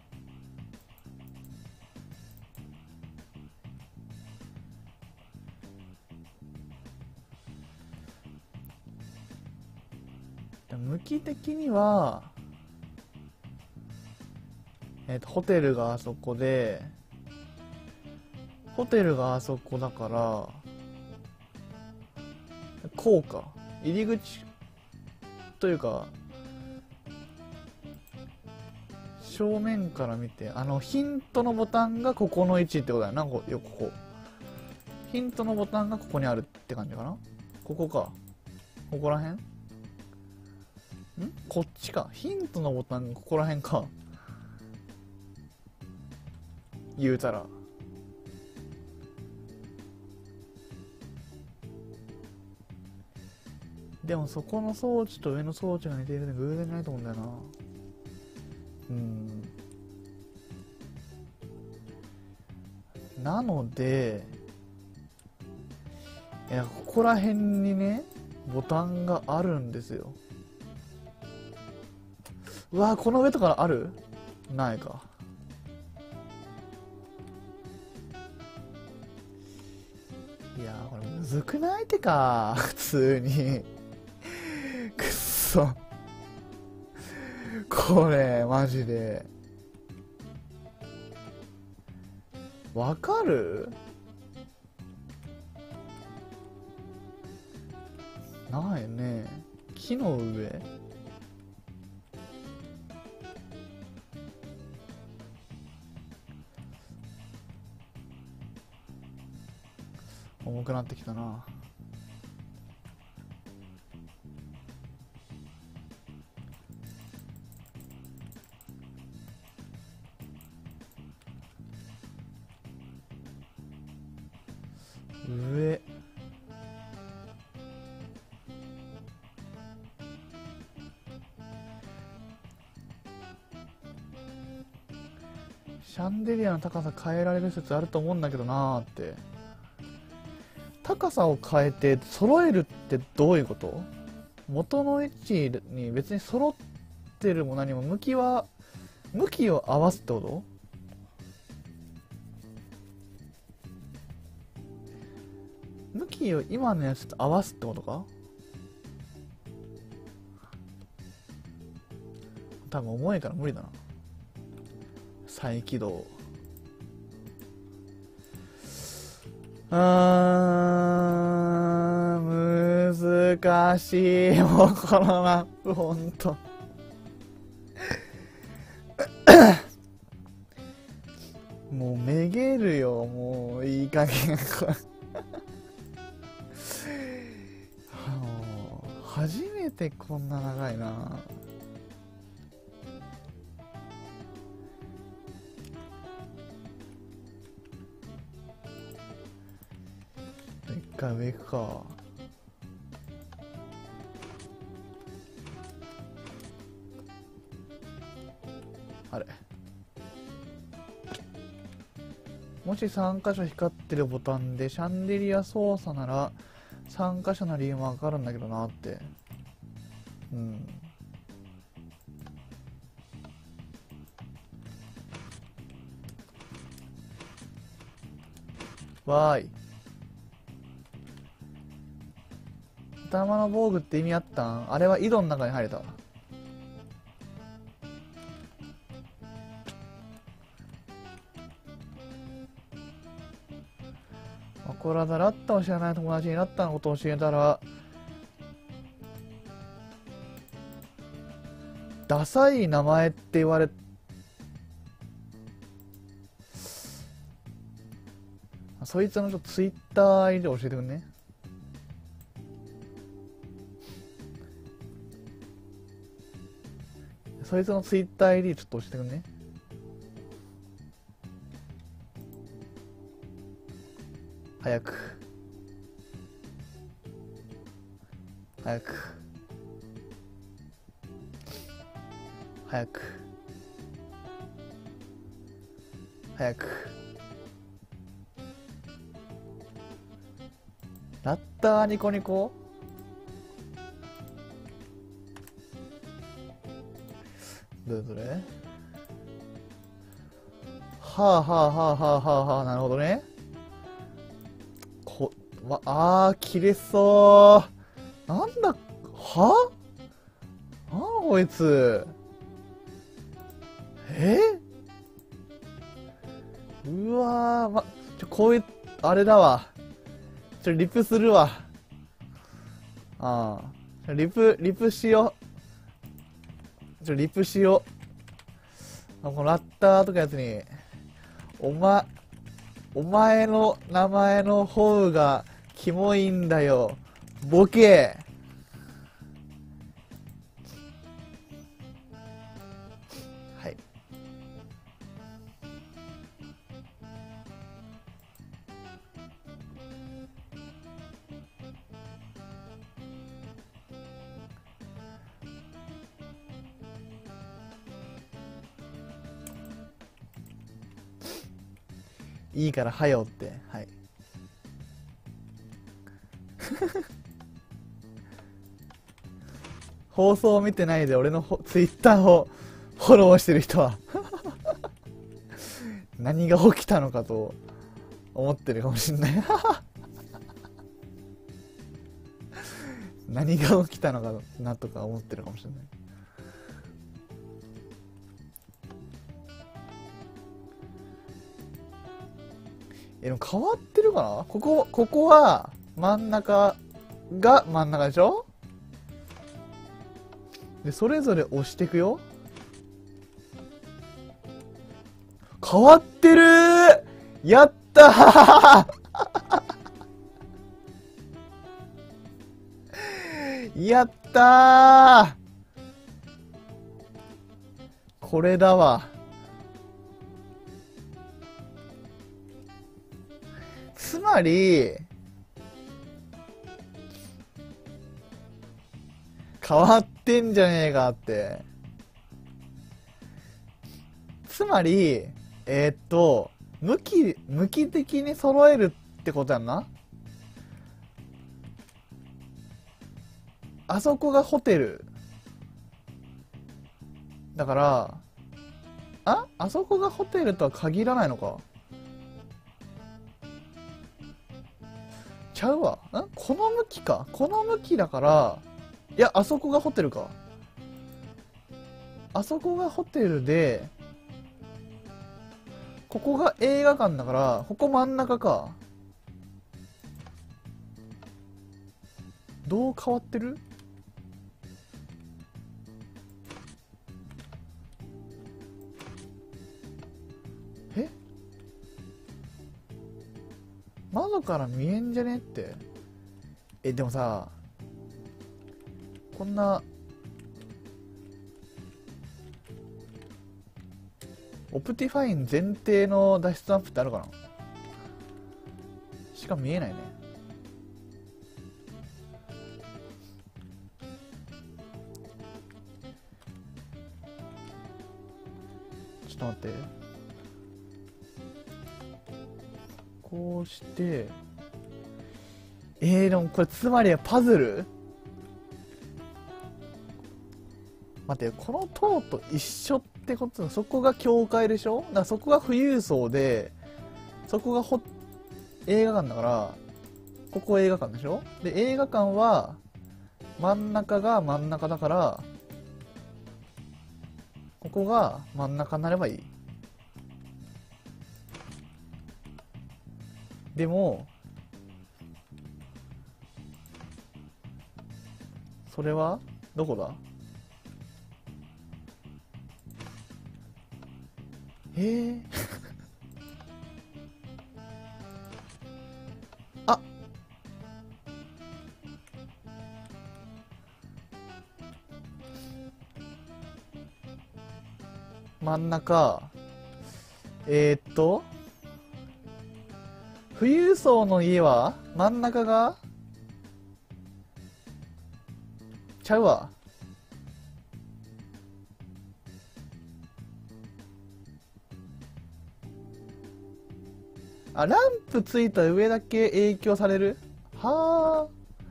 向き的には、えーと、ホテルがあそこで、ホテルがあそこだから、こうか。入り口というか、正面から見て、あの、ヒントのボタンがここの位置ってことだよな、ここ。ここヒントのボタンがここにあるって感じかな。ここか。ここら辺んこっちか。ヒントのボタンがここら辺か。言うたら。でもそこの装置と上の装置が似ているの偶然ないと思うんだよな。うんなので、いやここら辺にねボタンがあるんですよ。うわー、この上とかある？ないか。いやーこれむずくないてか普通にくっそこれマジでわかる？ないね。木の上重くなってきたな。上シャンデリアの高さ変えられる説あると思うんだけどなーって。高さを変えて揃えるってどういうこと？元の位置に別に揃ってるも何も向きは向きを合わすってこと？向きを今のやつと合わすってことか？ 多分重いから無理だな。再起動。あー、難しい。もうこのマップほんと。もうめげるよ、もういい加減。初めてこんな長いな。一回上行くか。あれ、もしさん箇所光ってるボタンでシャンデリア操作ならさん箇所の理由もわかるんだけどなって。うん。わーい。頭の防具って意味あったん？あれは井戸の中に入れたわ。これはラッタを知らない友達にラッタのことを教えたら、ダサい名前って言われ、そいつのちょっとツイッター アイディー 教えてくんね。そいつのツイッター アイディー ちょっと教えてくんね。早く早く早く早く。ラッターニコニコ。どれどれ。はあはあはあはあはあはあ、なるほどね。こわあー切れそう。なんだはああこいつ。えうわー、ま、ちょこういうあれだわ。ちょリプするわ。ああリプリプしよう。ちょリプしよう。このラッターとかやつにおまお前の名前の方がキモいんだよボケ。はい。いいからはよって。はい。放送を見てないで俺のツイッターをフォローしてる人は何が起きたのかと思ってるかもしんない何が起きたのかなとか思ってるかもしれない。え、でも変わってるかな。ここここは真ん中が真ん中でしょ。でそれぞれ押していくよ。変わってるー。やったーやったー。これだわ。つまり変わってんじゃねえかって。つまりえー、っと向き向き的に揃えるってことやんな。あそこがホテルだから、ああそこがホテルとは限らないのか。ちゃうわ。んこの向きか。この向きだから、いやあそこがホテルか。 あそこがホテルで、ここが映画館だから、ここ真ん中か。どう変わってる？え？窓から見えんじゃねって。え、でもさ、こんな、オプティファイン前提の脱出アンプってあるかな？しか見えないね。ちょっと待って。こうして、えー、でもこれつまりはパズル？待って、この塔と一緒ってことは、そこが教会でしょ？だからそこが富裕層で、そこがほ映画館だから、ここ映画館でしょ？で、映画館は、真ん中が真ん中だから、ここが真ん中になればいい。でも、それはどこだ？えー、あ、真ん中、えー、っと富裕層の家は真ん中がちゃうわ。あ、ランプついた上だけ影響される？は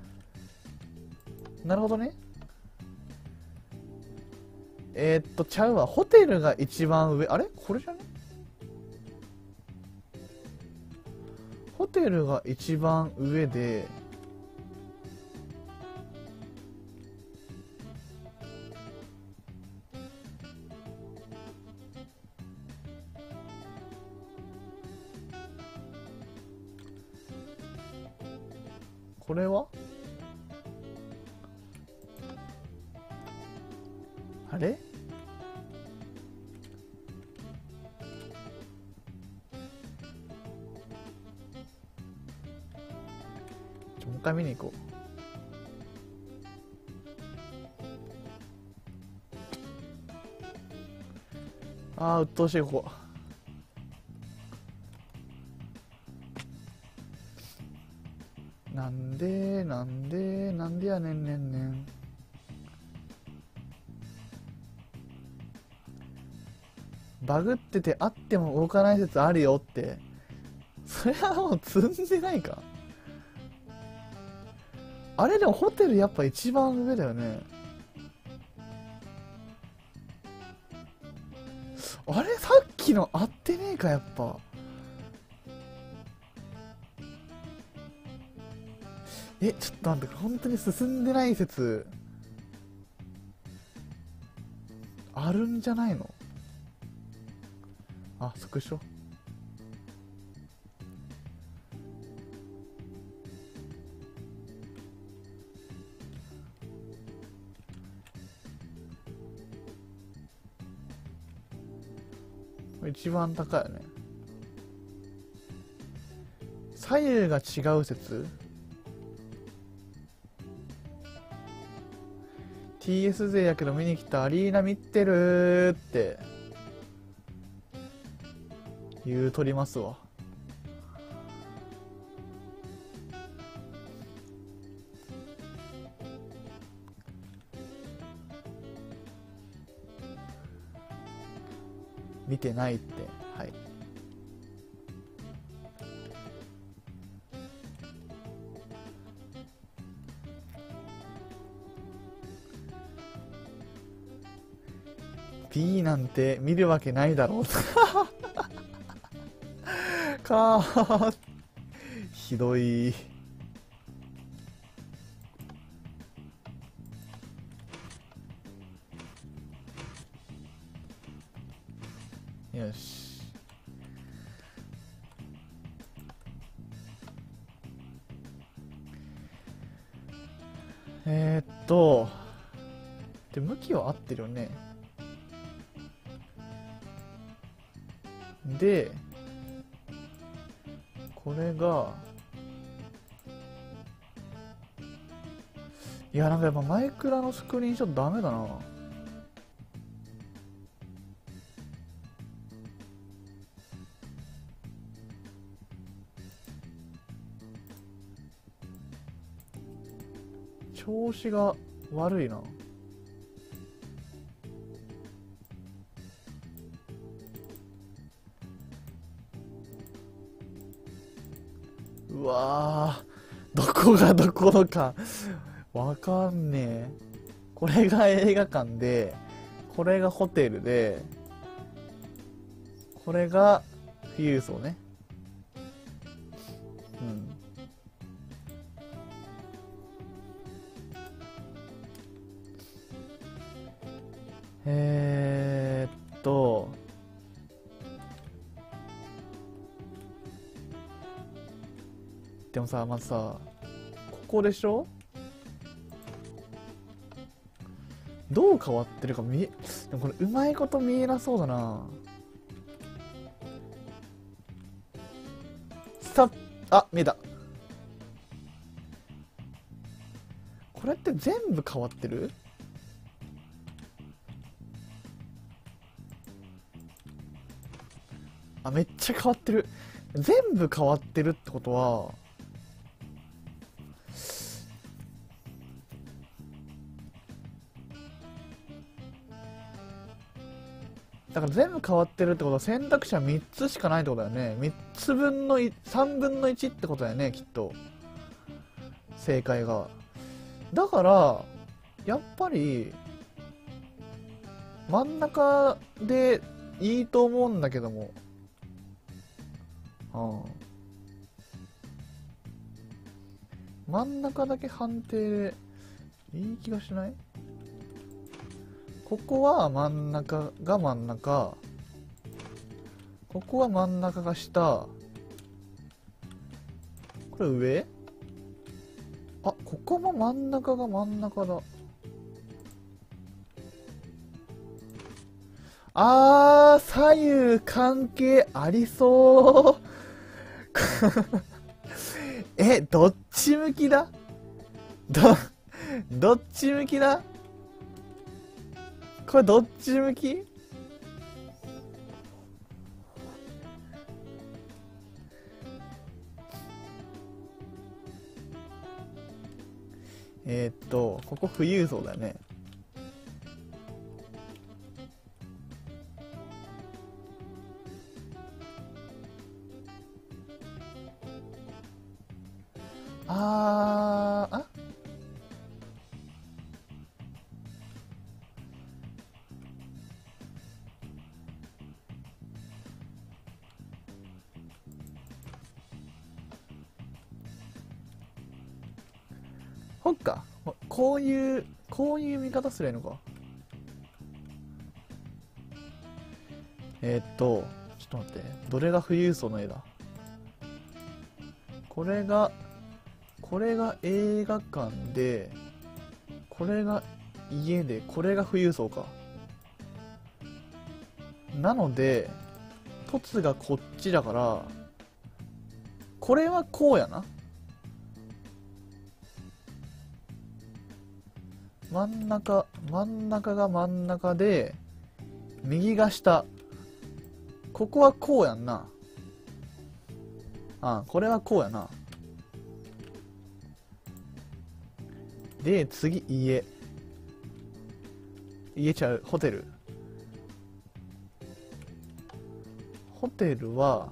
あ、なるほどね。えー、っとちゃうわ。ホテルが一番上。あれこれじゃね？ホテルが一番上で、これはあれ？ちょもう一回見に行こう。ああ、鬱陶しい、ここ。なんで、なんで、なんでやねんねんねん。バグっててあっても動かない説あるよって。それはもう積んでないか。あれでもホテルやっぱ一番上だよね。あれさっきの合ってねえかやっぱ。え、ちょっと待って、本当に進んでない説あるんじゃないの？あ、スクショ。一番高いよね。左右が違う説？ ティーエス 勢やけど見に来たアリーナ見てるって言うとりますわ。見てないって。はい。P なんて見るわけないだろうかーひどい。 えー、っとで向きは合ってるよね。でこれがいやなんかやっぱマイクラのスクリーンショットダメだな。調子が悪いな。うわー、どこがどこのかわかんねえ。これが映画館で、これがホテルで、これが富裕層ね。うん。えーっとでもさ、まずさ、ここでしょ。どう変わってるか見え、でもこれうまいこと見えなそうだな。さ、あ、見えた。これって全部変わってる？あ、めっちゃ変わってる。全部変わってるってことは、だから全部変わってるってことは選択肢はみっつしかないってことだよね。みっつぶんのさんぶんのいちってことだよね、きっと。正解が。だから、やっぱり、真ん中でいいと思うんだけども。ああ。真ん中だけ判定でいい気がしない？ここは真ん中が真ん中。ここは真ん中が下。これ上？あ、ここも真ん中が真ん中だ。あー、左右関係ありそう。え、どっち向きだ？ど、どっち向きだ？これどっち向き？えー、っと、ここ富裕層だよね。あー、あそっか。こういう、こういう見方すればいいのか。えー、っと、ちょっと待って。どれが富裕層の絵だ？これが、これが映画館で、これが家で、これが富裕層か。なので、凸がこっちだから、これはこうやな。真ん中、真ん中が真ん中で、右が下。ここはこうやんな。あ、これはこうやな。で、次、家。家ちゃう、ホテル。ホテルは、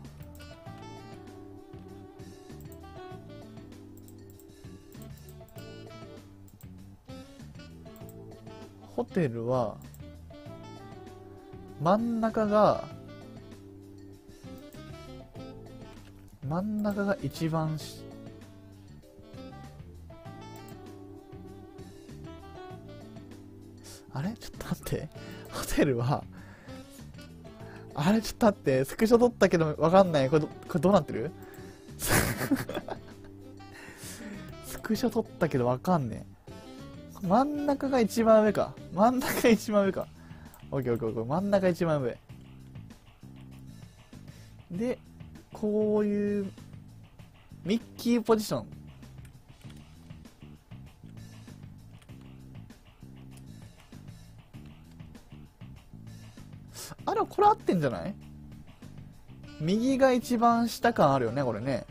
ホテルは、真ん中が、真ん中が一番し、あれちょっと待って。ホテルは、あれちょっと待って。スクショ撮ったけどわかんない。これど、これどうなってる？スクショ撮ったけどわかんねえ。 真ん中が一番上か。真ん中が一番上か。オッケーオッケーオッケー。真ん中一番上。で、こういうミッキーポジション。あれ、これ合ってんじゃない？右が一番下感あるよね、これね。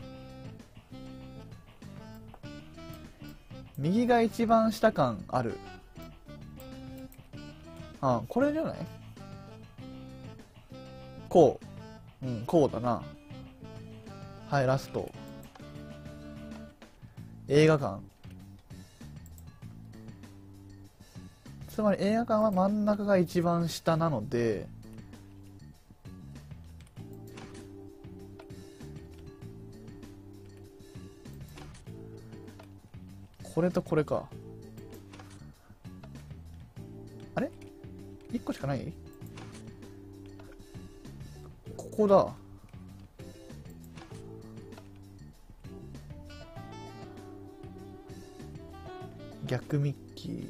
右が一番下感ある。あ、これじゃない？こう。うん、こうだな。はい、ラスト。映画館。つまり映画館は真ん中が一番下なので、これとこれか。あれ？ いっ 個しかない？ここだ。逆ミッキー。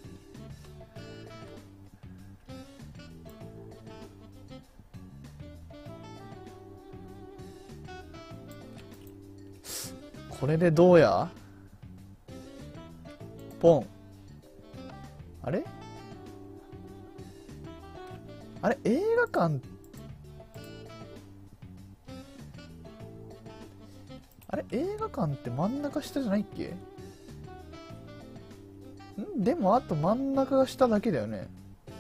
これでどうや？ポン。あれあれ映画館、あれ映画館って真ん中下じゃないっけ？んでもあと真ん中が下だけだよね。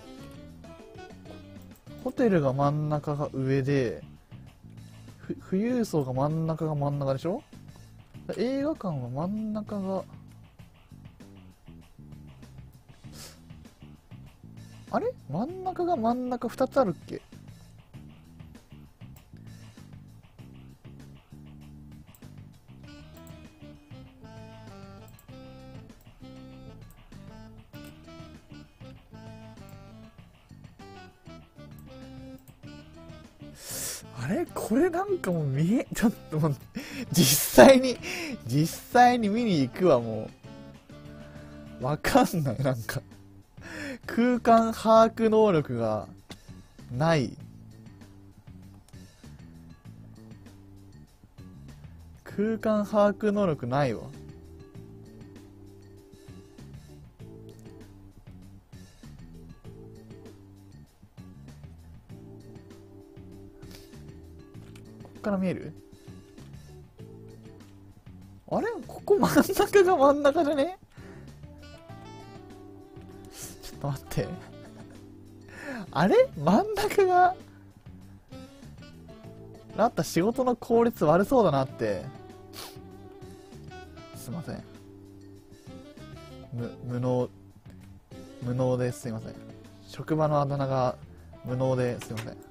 ホテルが真ん中が上で、ふ富裕層が真ん中が真ん中でしょ？映画館は真ん中が、あれ真ん中が真ん中ふたつあるっけ？あれこれなんかもう見え、ちょっともう、実際に、実際に見に行くわ、もう。わかんない、なんか。空間把握能力がない。空間把握能力ないわ。こっから見える？あれここ真ん中が真ん中じゃね？ちょっと待って。あれ真ん中が、あった仕事の効率悪そうだなって。すいません。無、無能、無能ですいません。職場のあだ名が無能ですいません。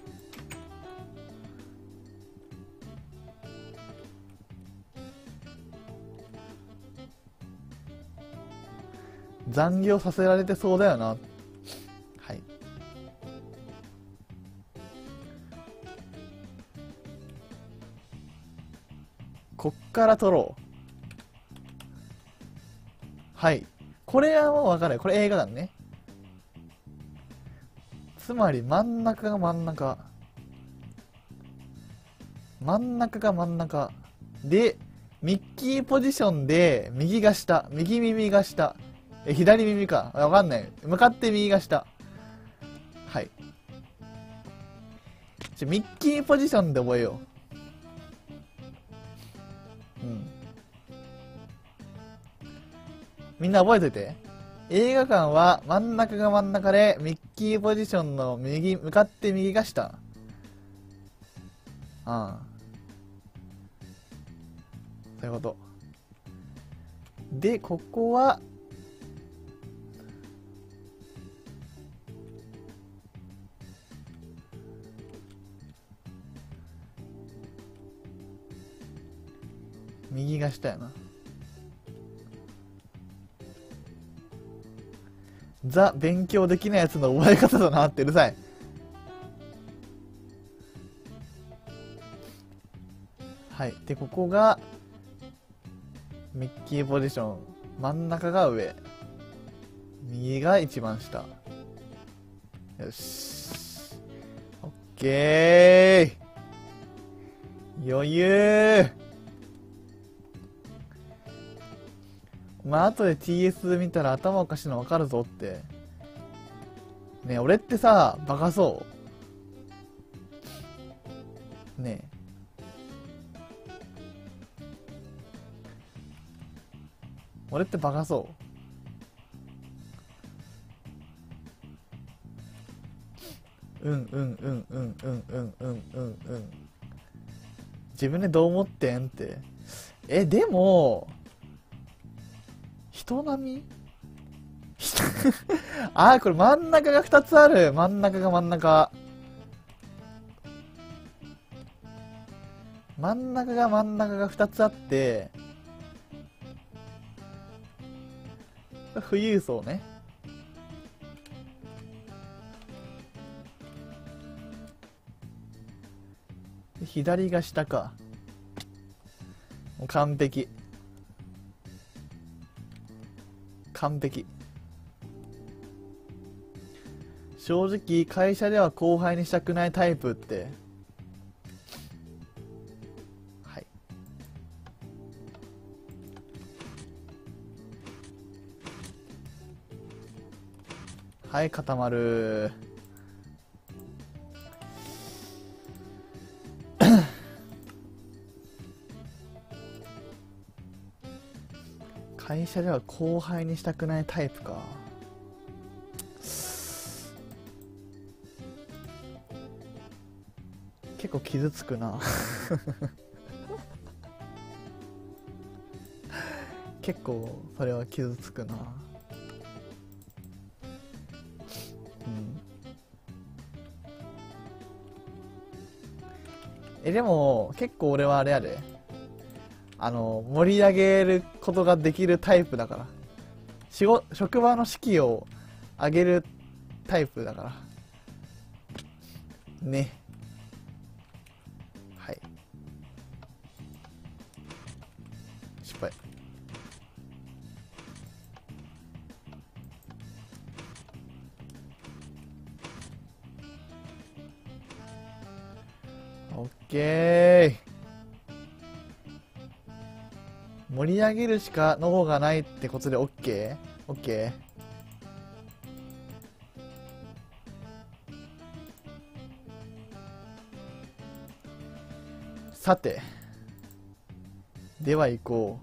残業させられてそうだよな。はい。こっから撮ろう。はい。これはもう分かる。これ映画館ね。つまり真ん中が真ん中。真ん中が真ん中。で、ミッキーポジションで、右が下。右耳が下。え、左耳か。わかんない。向かって右が下。はい。じゃ、ミッキーポジションで覚えよう。うん。みんな覚えといて。映画館は真ん中が真ん中で、ミッキーポジションの右、向かって右が下。ああ。そういうこと。で、ここは、右が下やな。ザ勉強できないやつの覚え方だなってうるさい。はい。で、ここが、ミッキーポジション。真ん中が上。 右が一番下。よし。オッケー。余裕。お前後で ティーエス 見たら頭おかしいの分かるぞって。ねえ、俺ってさ、バカそうねえ。俺ってバカそううんうんうんうんうんうんうんうんうん自分でどう思ってんって。え、でも、人並みあー、これ真ん中がふたつある。真ん中が真ん中。真ん中が真ん中がふたつあって、富裕層ね。左が下か。もう完璧。完璧。正直、会社では後輩にしたくないタイプって。はい。はい、固まる。会社では後輩にしたくないタイプか。結構傷つくな結構それは傷つくな。うんえでも結構俺はあれやで、あの盛り上げることができるタイプだから。仕事職場の士気を上げるタイプだからね。はい、失敗。オッケー。盛り上げるしかの方がないってことで OK？ OK？ さて、では行こ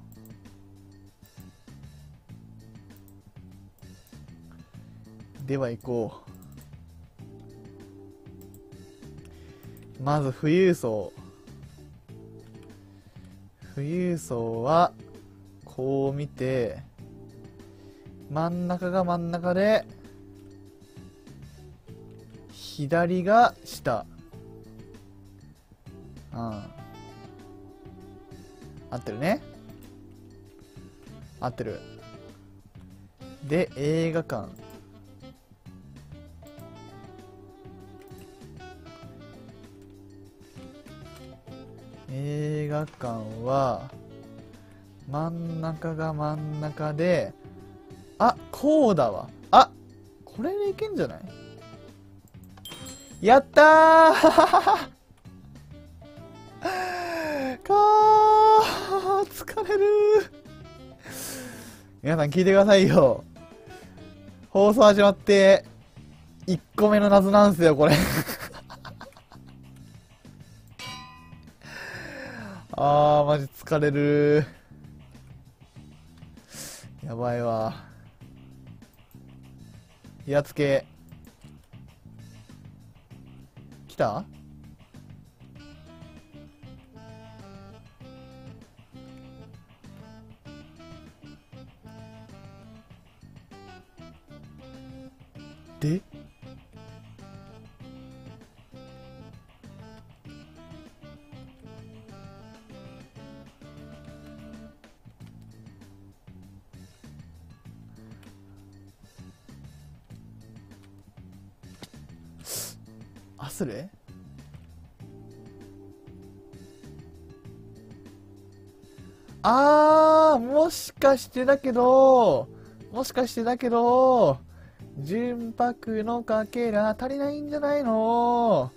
う。では行こう。まず富裕層。富裕層はこう見て、真ん中が真ん中で左が下。うん、合ってるね。合ってる。で、映画館。映画館は真ん中が真ん中で、あ、こうだわ。あ、これでいけんじゃない？やったーかー疲れるー。皆さん聞いてくださいよ。放送始まっていっこめの謎なんすよこれあーマジ疲れるー。やばいわ。やっつけ来た？でアスレ？あーもしかしてだけどもしかしてだけど、純白のかけら足りないんじゃないの？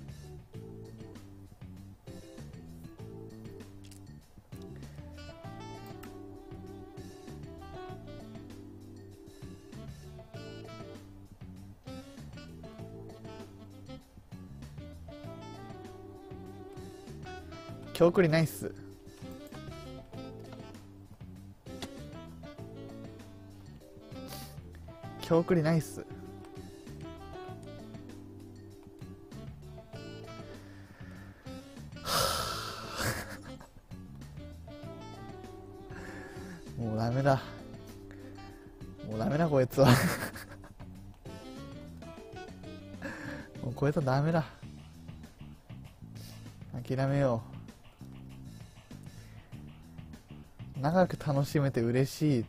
今日送りないっす。今日送りないっす。もうダメだ。もうダメだこいつは。もうこいつはダメだ。諦めよう。長く楽しめて嬉しいって。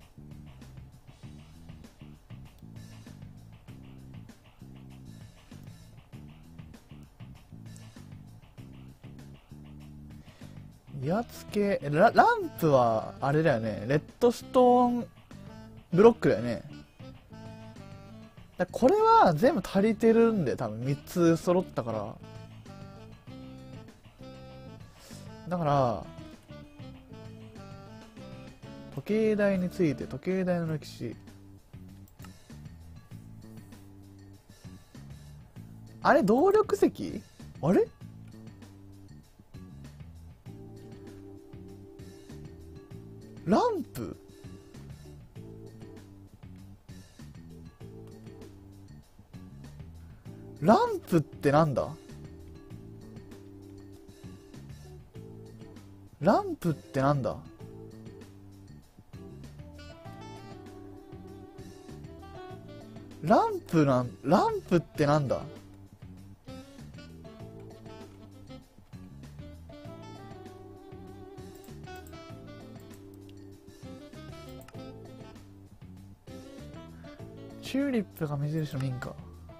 やっつけラ、ランプはあれだよね。レッドストーンブロックだよね。だこれは全部足りてるんで、多分みっつ揃ったから。だから時計台について、時計台の歴史。あれ動力石？あれランプ？ランプってなんだ？ランプってなんだ？ランプなん、ランプってなんだ？チューリップが目印の民家。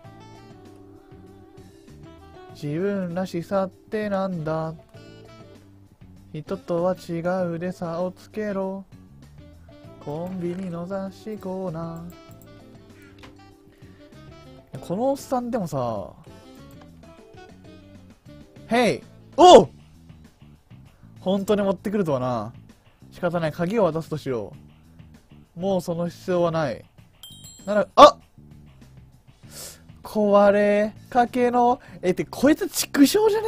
自分らしさってなんだ？人とは違うで差をつけろ。コンビニの雑誌コーナー。このおっさんでもさ、ヘイおう本当に持ってくるとはな。仕方ない。鍵を渡すとしよう。もうその必要はない。なら、あ壊れかけの、え、ってこいつ畜生じゃね？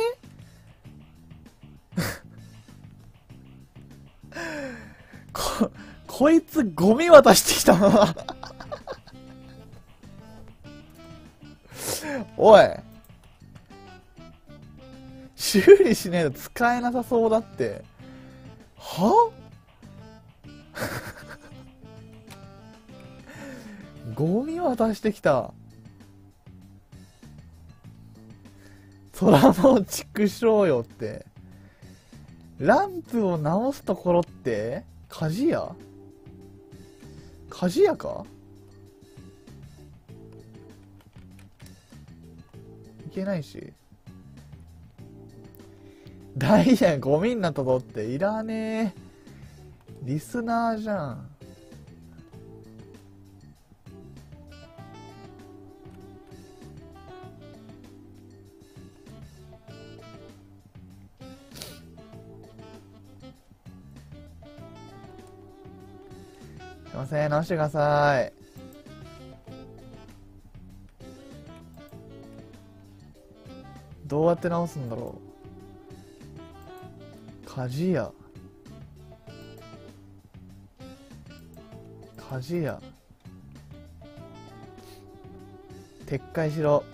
こ、こいつゴミ渡してきたな。おい。修理しないと使えなさそうだって。はゴミ渡してきた。そらもう畜生よって。ランプを直すところって鍛冶屋？鍛冶屋か？いけないし。ダイヤゴミになったぞっていらねえ。リスナーじゃん。すいません、直してください。どうやって直すんだろう。鍛冶屋。鍛冶屋。撤回しろ。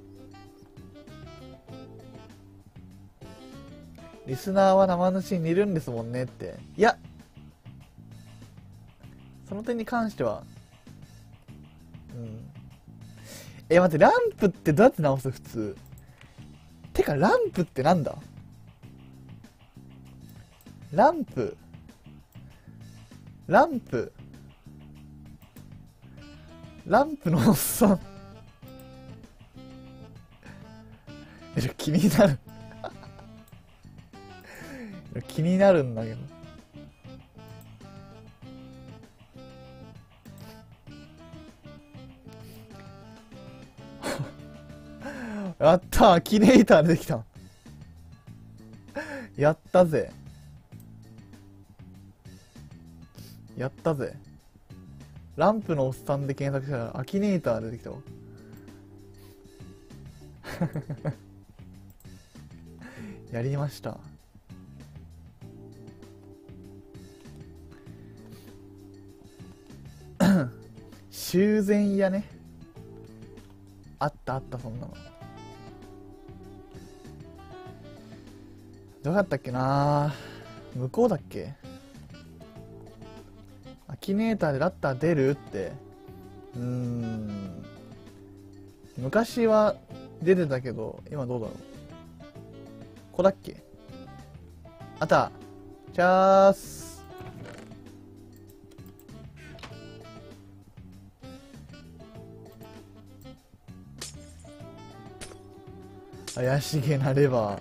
リスナーは生主にいるんですもんねって。いや、その点に関しては、うん。え、待って、ランプってどうやって直す普通。てか、ランプってなんだ？ランプ。ランプ。ランプのおっさん。え、気になる。気になるんだけど。 やったアキネーター出てきた。やったぜ。やったぜ。ランプのおっさんで検索したらアキネーター出てきたわ。やりました。修繕屋ね。あったあった、そんなの。どうだったっけな。向こうだっけ。アキネーターでラッター出るって。うーん。昔は出てたけど、今どうだろう。ここだっけ。あった。チャース。怪しげなレバー。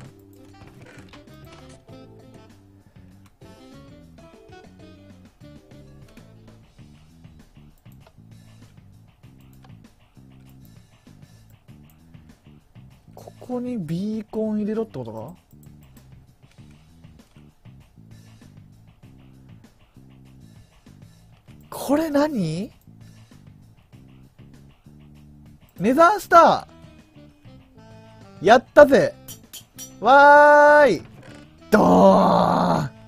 ここにビーコン入れろってことか。これ何？ネザースターやったぜ。わーいドーン。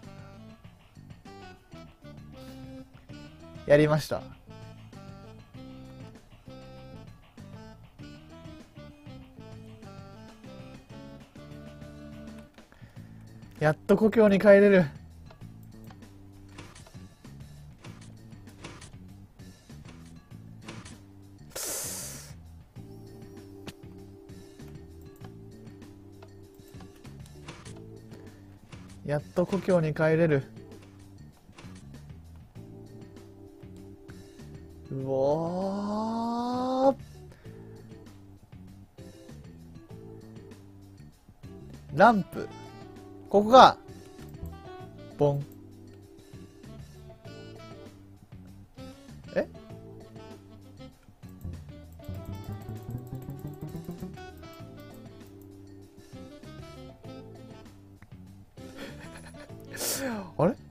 やりました。やっと故郷に帰れる。やっと故郷に帰れる。うおー。ランプ。ここが、ボン。えあれ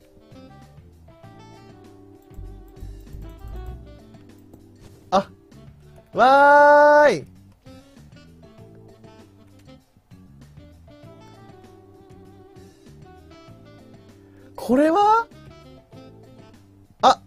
あ、わーい。これはあ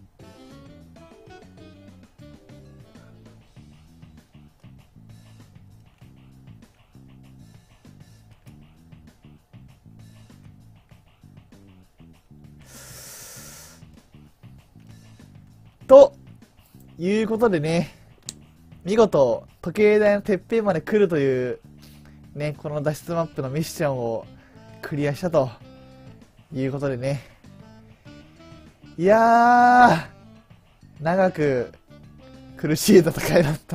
ということでね、見事時計台のてっぺんまで来るというね、この脱出マップのミッションをクリアしたということでね、いやー長く苦しい戦いだった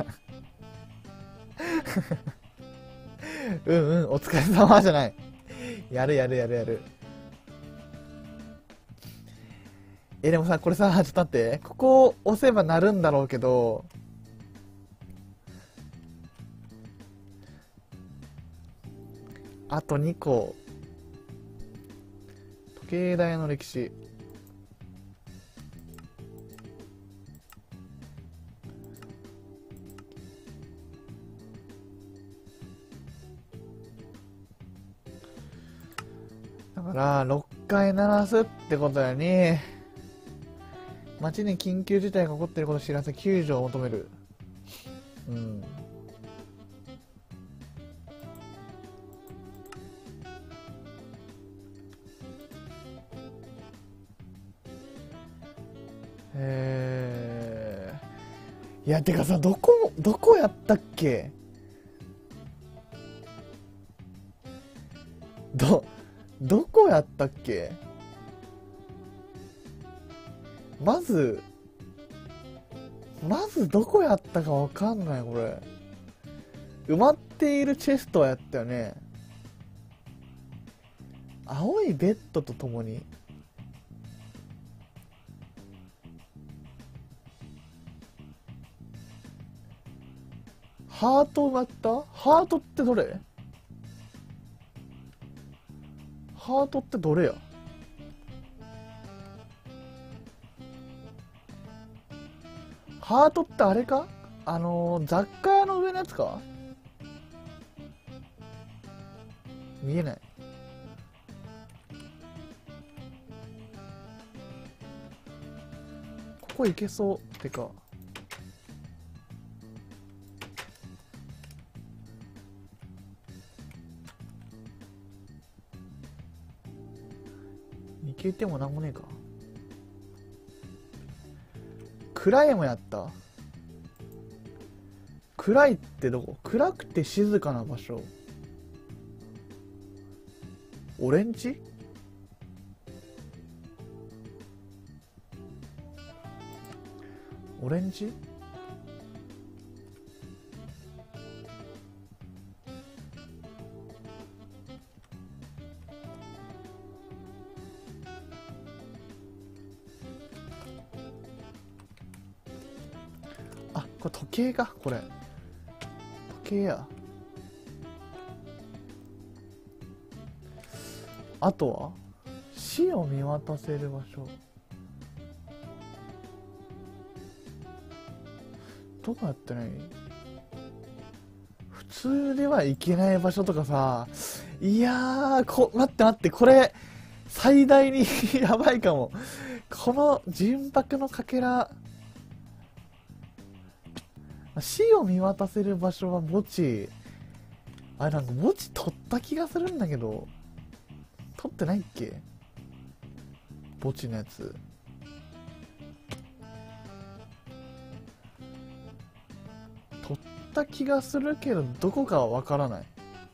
うんうん、お疲れ様じゃない。やるやるやるやる。え、でもさ、これさ、ちょっと待って。ここを押せばなるんだろうけど、あとにこ。時計台の歴史。だから、ろっかい鳴らすってことやね。街に緊急事態が起こっていることを知らせ、救助を求める。うん。えー、いや、てかさ、どこ、どこやったっけ？ど、どこやったっけ？まず、まずどこやったかわかんない、これ。埋まっているチェストはやったよね。青いベッドとともに。 ハートがあった？ハートってどれ？ハートってどれや？ハートってあれか？あのー、雑貨屋の上のやつか？見えない。ここ行けそうってか。行けてもなんもねえか。暗いもやった？暗いってどこ？暗くて静かな場所。オレンジ？オレンジ？あ、これ時計か、これ。時計や。あとは死を見渡せる場所。どこやってない？普通では行けない場所とかさ。いやー、こ、待って待って、これ、最大にやばいかも。この純白のかけら。死を見渡せる場所は墓地。あれなんか墓地取った気がするんだけど。取ってないっけ？墓地のやつ。取った気がするけど、どこかはわからない。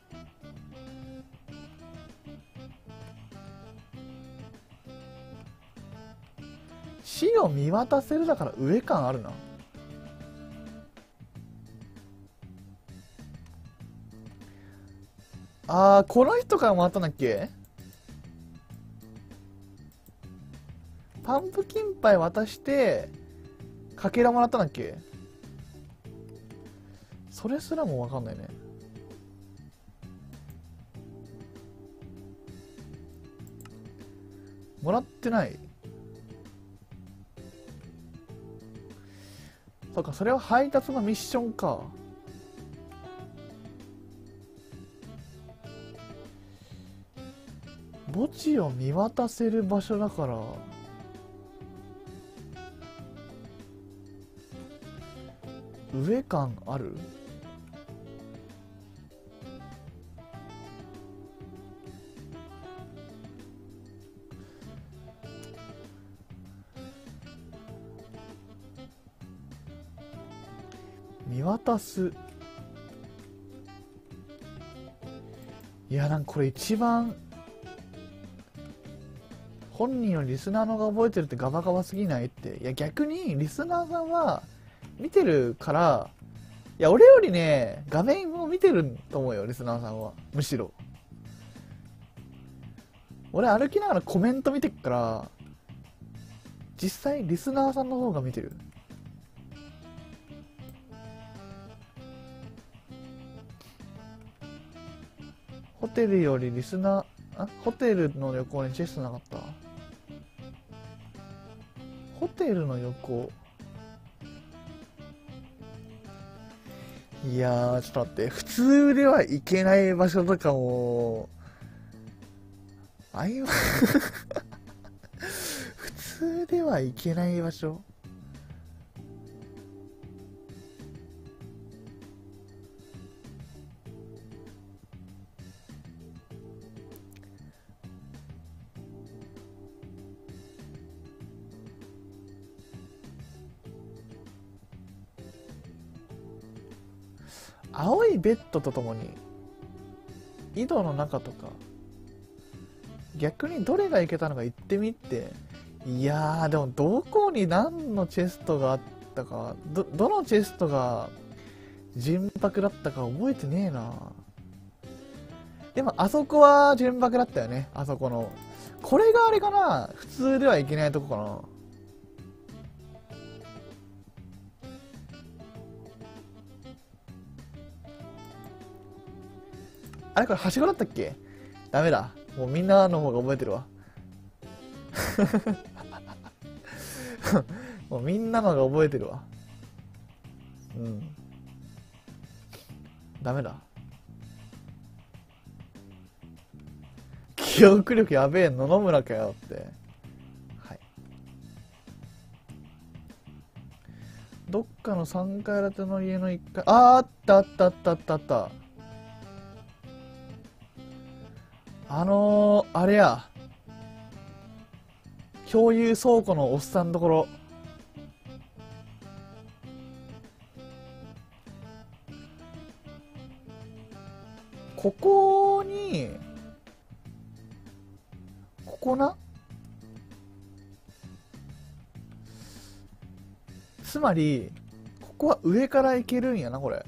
死を見渡せるだから上感あるな。あー、この人からもらったんだっけ？パンプキンパイ渡してかけらもらったんだっけ？それすらも分かんないね。もらってない。そうか、それは配達のミッションか。墓地を見渡せる場所だから上感ある？見渡す。いや、なんかこれ一番本人よりリスナーの方が覚えてるってガバガバすぎないって。いや、逆にリスナーさんは見てるから、いや、俺よりね、画面も見てると思うよ、リスナーさんは。むしろ。俺歩きながらコメント見てっから、実際リスナーさんの方が見てる。ホテルよりリスナー、あ、ホテルの旅行にチェストなかった？ホテルの旅行。いやー、ちょっと待って。普通では行けない場所とかも、あいま、普通では行けない場所。青いベッドとともに井戸の中とか、逆にどれがいけたのか言ってみって。いやー、でもどこに何のチェストがあったか、どどのチェストが純白だったか覚えてねえな。でもあそこは純白だったよね、あそこの。これがあれかな、普通ではいけないとこかな。 あれこれはしごだったっけ？ダメだ。もうみんなの方が覚えてるわ。もうみんなのが覚えてるわ。うん。ダメだ。記憶力やべえ、野々村かよって。はい。どっかのさんかい建ての家のいっかい、あー、あったあったあったあったあった。あのー、あれや。共有倉庫のおっさんのところ。ここに、ここな？つまり、ここは上から行けるんやな、これ。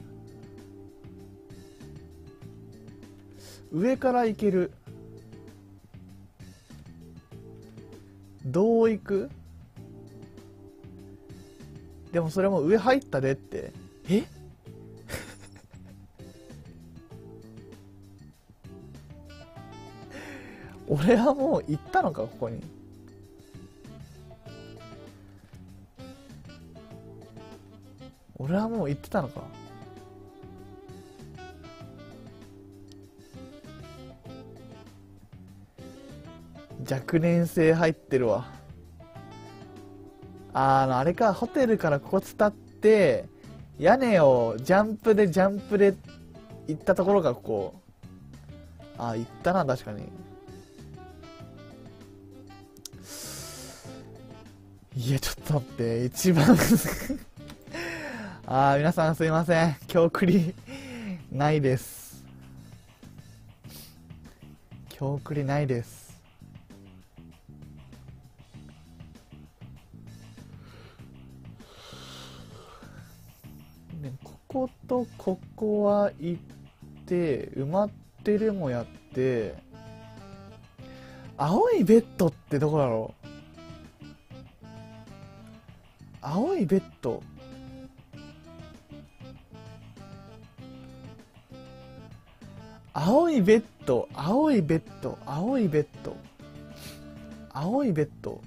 上から行ける。どう行く？でもそれも上入ったでって。え俺はもう行ったのか、ここに。俺はもう行ってたのか。若年性入ってるわ。あの、あれか、ホテルからここ伝って、屋根をジャンプでジャンプで行ったところがここ。あ、行ったな、確かに。いや、ちょっと待って、一番あー、皆さんすいません。今日クリないです。今日クリないです。こことここは行って、埋まってるもやって、青いベッドってどこだろう？青いベッド。青いベッド、青いベッド、青いベッド。青いベッド。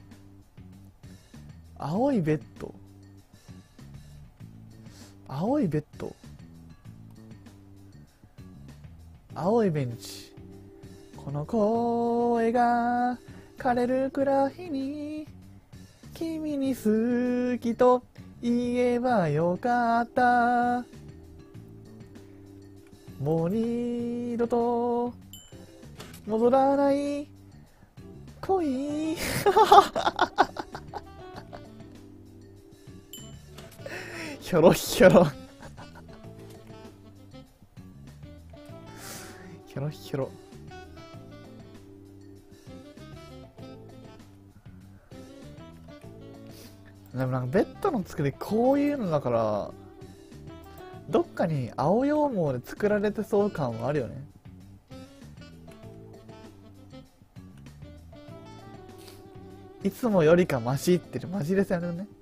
青いベッド。青いベッド。青いベンチ。この声が枯れるくらいに君に好きと言えばよかった。もう二度と戻らない恋。ひょろひょろ。ひょろひょろ。でもなんかベッドの作りこういうのだから、どっかに青羊毛で作られてそう感はあるよね。いつもよりかマシってる、マジですよね。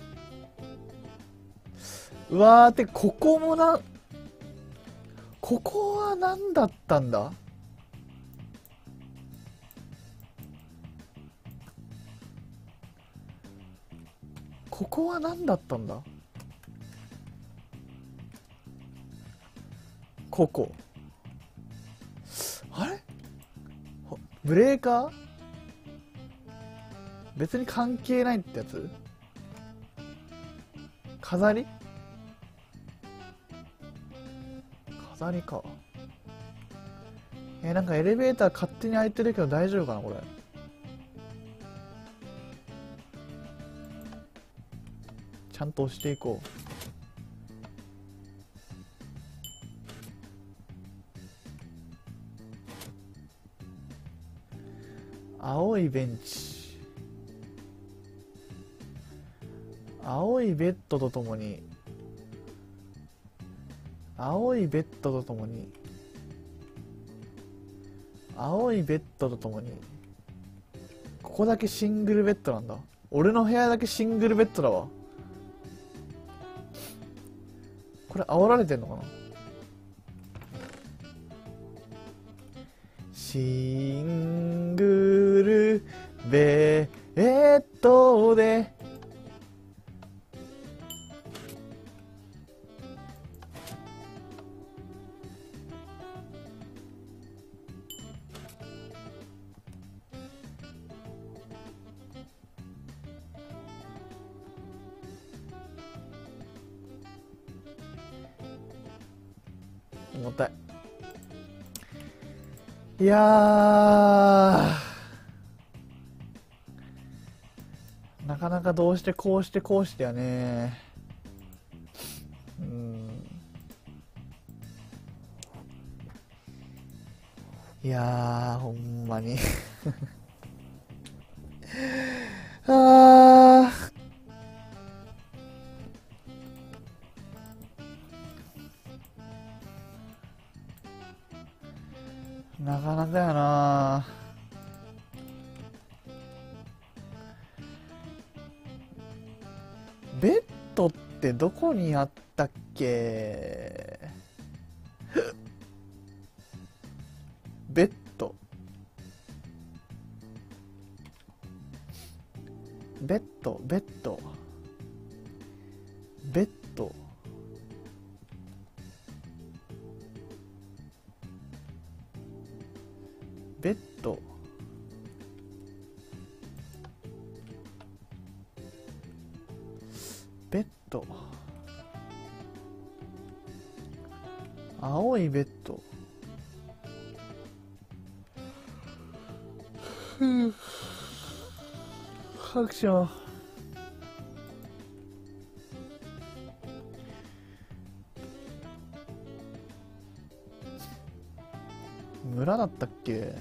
うわーって、ここもな、ここは何だったんだ？ここは何だったんだ？ここ。あれ？ブレーカー？別に関係ないってやつ？飾り？飾りか。えー、なんかエレベーター勝手に開いてるけど大丈夫かなこれ。ちゃんと押していこう。青いベンチ。青いベッドとともに青いベッドとともに青いベッドとともにここだけシングルベッドなんだ。俺の部屋だけシングルベッドだわ。これ煽られてんのかな？ シングルベッドで重たい。いやー、なかなかどうしてこうしてこうしてやね。うん。いやー、ほんまに。あー。なかなかやな。ベッドってどこにあったっけ？ベッド。ベッド、ベッド。ベッド。ベッド。ベッド。青いベッド。ふぅ。ハクション。村だったっけ？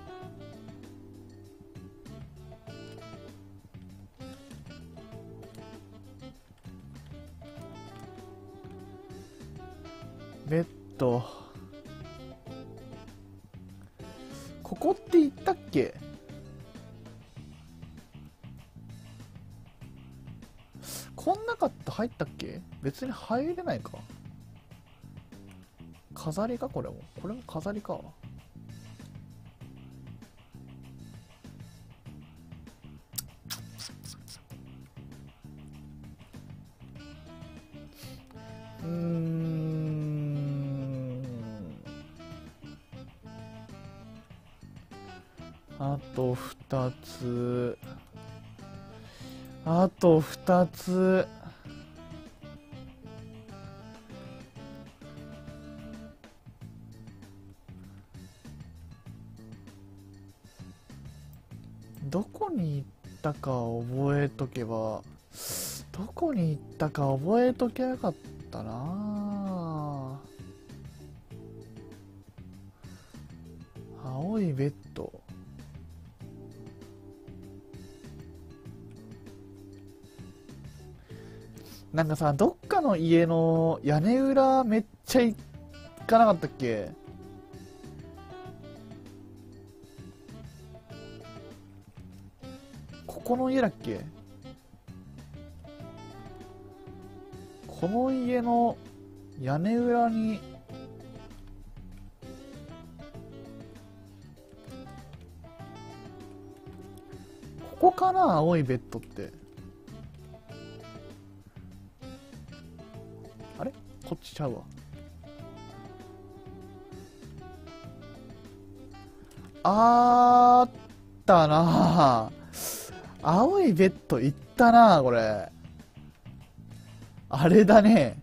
ベッド。ここって言ったっけ？こんなかった入ったっけ？別に入れないか。飾りかこれも。これも飾りか。うーん。あとふたつ。あとふたつ。どこに行ったか覚えとけば、どこに行ったか覚えとけばよかったなぁ。青いベッド。なんかさ、どっかの家の屋根裏めっちゃ行かなかったっけ？ここの家だっけ？この家の屋根裏にここかな？青いベッドって。あれ？こっちちゃうわ。あーったなぁ。青いベッド行ったなぁ、これ。あれだね。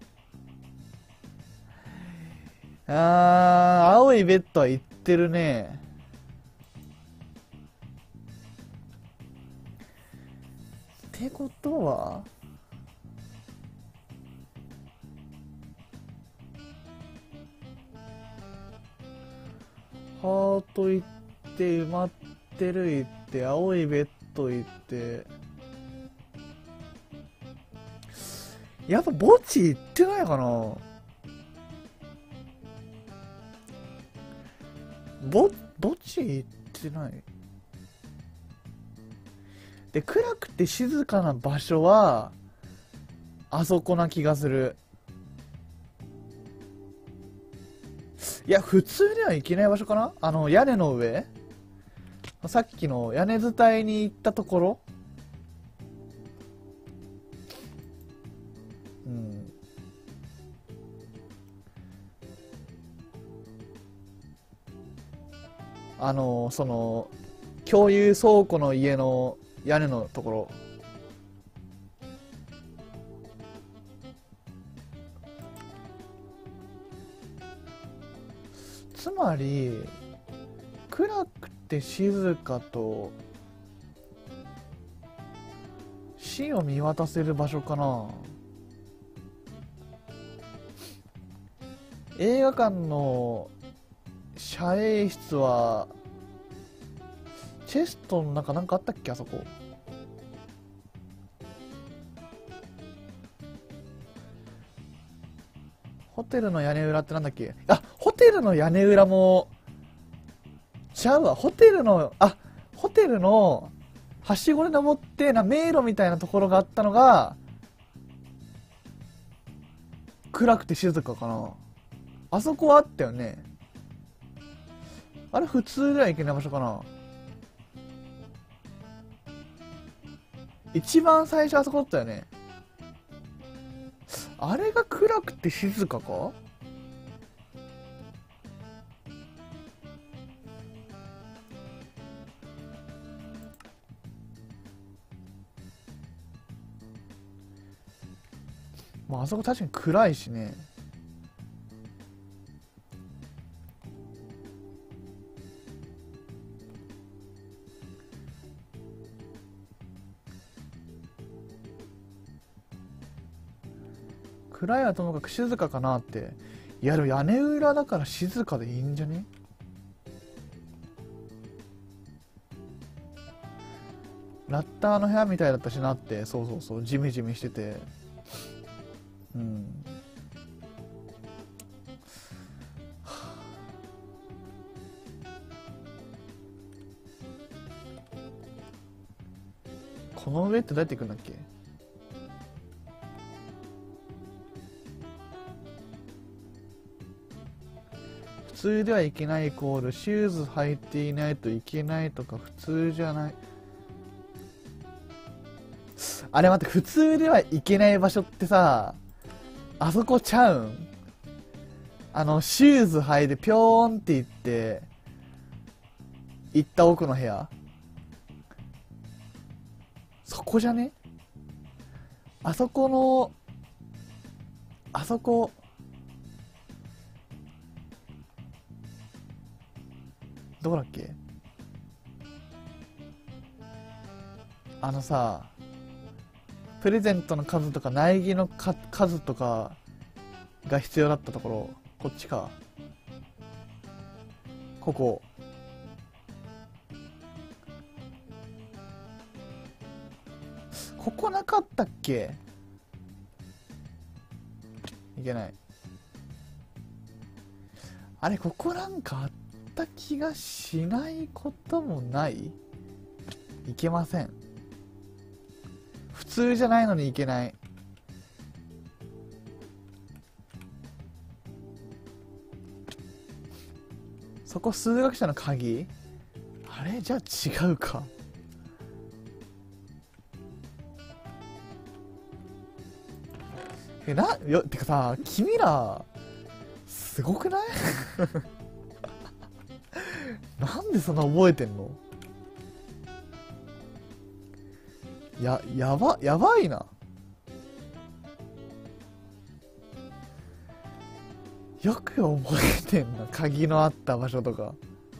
あー、青いベッドは行ってるね。ってことはハート行って埋まってる行って青いベッド行ってやっぱ墓地行ってないかな。ぼ墓地行ってないで。暗くて静かな場所はあそこな気がする。 いや、普通では行けない場所かな。あの、屋根の上、さっきの屋根伝いに行ったところ。うん。あの、その、共有倉庫の家の屋根のところ。つまり、暗くて静かと死を見渡せる場所かな。映画館の遮影室はチェストの中なんかあったっけ、あそこ。ホテルの屋根裏ってなんだっけ。あ、ホテルの屋根裏もちゃうわ。ホテルの、あ、ホテルのはしごで登ってな、迷路みたいなところがあったのが暗くて静かかな。あそこはあったよね。あれ普通では行けない場所かな。一番最初あそこだったよね。あれが暗くて静かか。まああそこ確かに暗いしね。暗いはともかく静かかなって。いやでも屋根裏だから静かでいいんじゃね。ラッターの部屋みたいだったしなって。そうそうそう、ジメジメしてて。うん。この上ってどうやって行くんだっけ。普通ではいけないイコールシューズ履いていないといけないとか普通じゃない。あれ待って、普通ではいけない場所ってさ、あそこちゃうん。あのシューズ履いてぴょーんって行って行った奥の部屋、そこじゃね。あそこのあそこどこだっけ。あのさ、プレゼントの数とか苗木のか数とかが必要だったところ。こっちか。ここ。ここなかったっけ。いけない。あれ、ここなんかあった気がしないこともない。いけません。普通じゃないのにいけない。そこ数学者の鍵。あれじゃあ違うか。え、な、よ、てかさ、君ら、すごくないなんでそんな覚えてんの。や、やば、やばいな。よく覚えてんな、鍵のあった場所とか。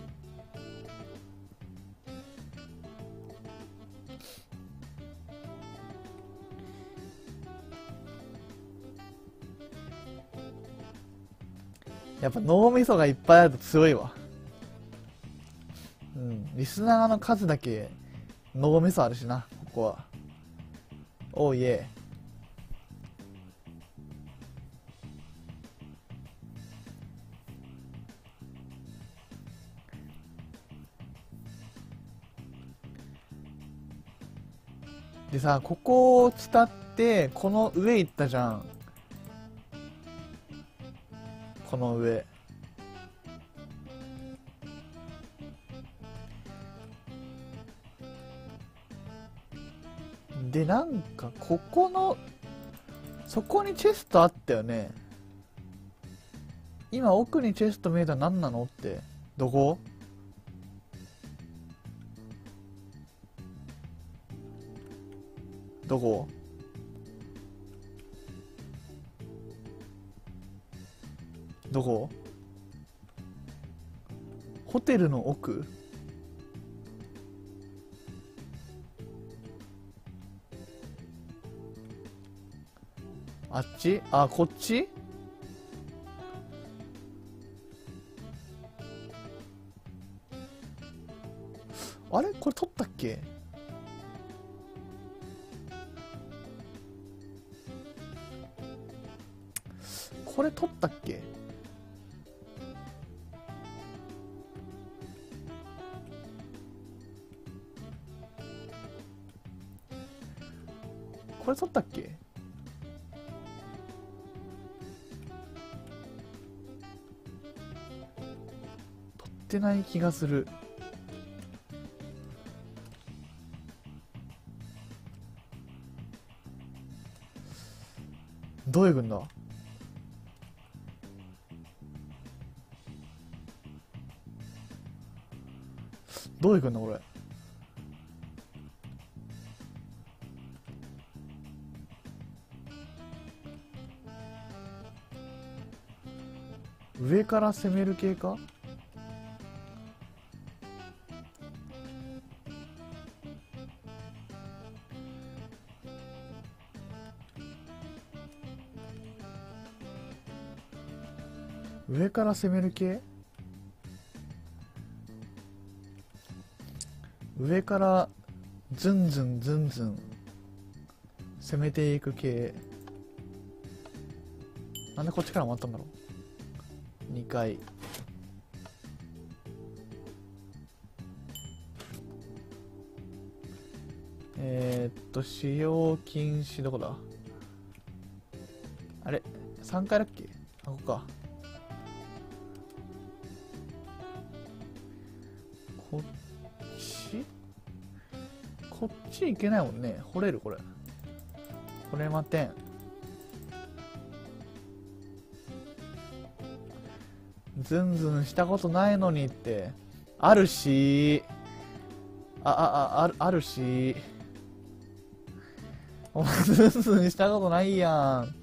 やっぱ脳みそがいっぱいあると強いわ。うん、リスナーの数だけ脳みそあるしな、ここは。おういえ。でさ、ここを伝ってこの上行ったじゃん。この上で、なんか、ここの、そこにチェストあったよね。今、奥にチェスト見えたら何なのって。どこ？どこ？どこ？ホテルの奥？あっち？あ、こっち？あれこれ取ったっけ？これ取ったっけ？これ取ったっけ？取ってない気がする。どういう軍だ？どういう軍だこれ。上から攻める系か？上から攻める系？上からズンズンズンズン攻めていく系。なんでこっちから回ったんだろう。にかい。えー、っと使用禁止どこだ？あれさんかいだっけ？あ、ここか。こっちこっち行けないもんね。掘れるこれ。掘れまてん。ズンズンしたことないのにって。あるしあ、あ、あ、ある、あるしお前ズンズンしたことないやん。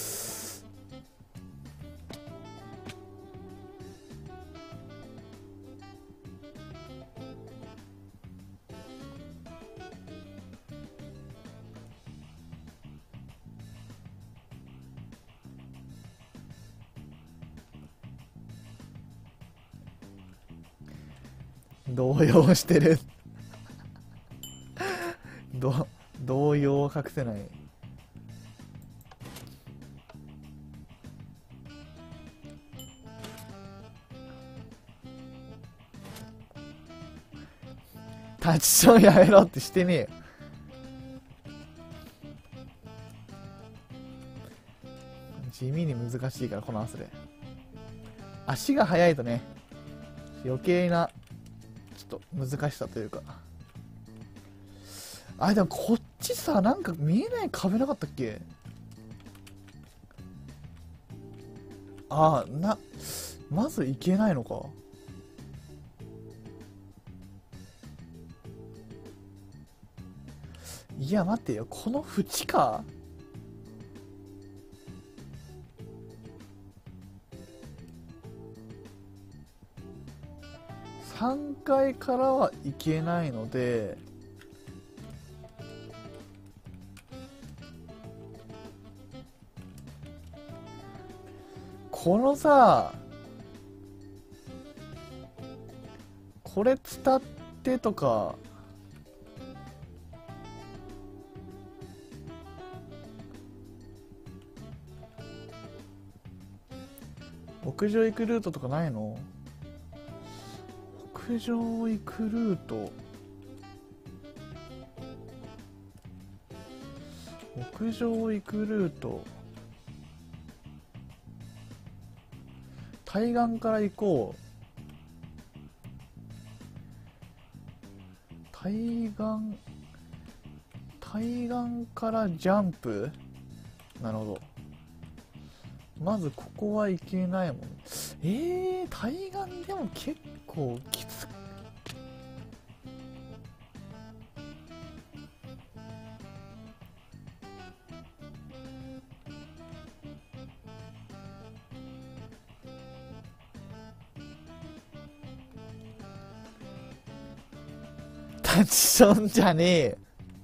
動揺してるど動揺を隠せない。タッチションやめろってしてねえよ。地味に難しいからこのアスレ。足が速いとね余計なちょっと難しさというか。あ、でもこっちさ、なんか見えない壁なかったっけ？ああ、な、まずいけないのか。いや、待ってよ。この縁か？さんかいからはいけないので、このさ、これ伝ってとか、屋上行くルートとかないの？屋上行くルート、屋上行くルート、対岸から行こう。対岸海岸からジャンプ。なるほど。まずここはいけないもん。えー、対岸でも結構きつく。タチションじゃねえ。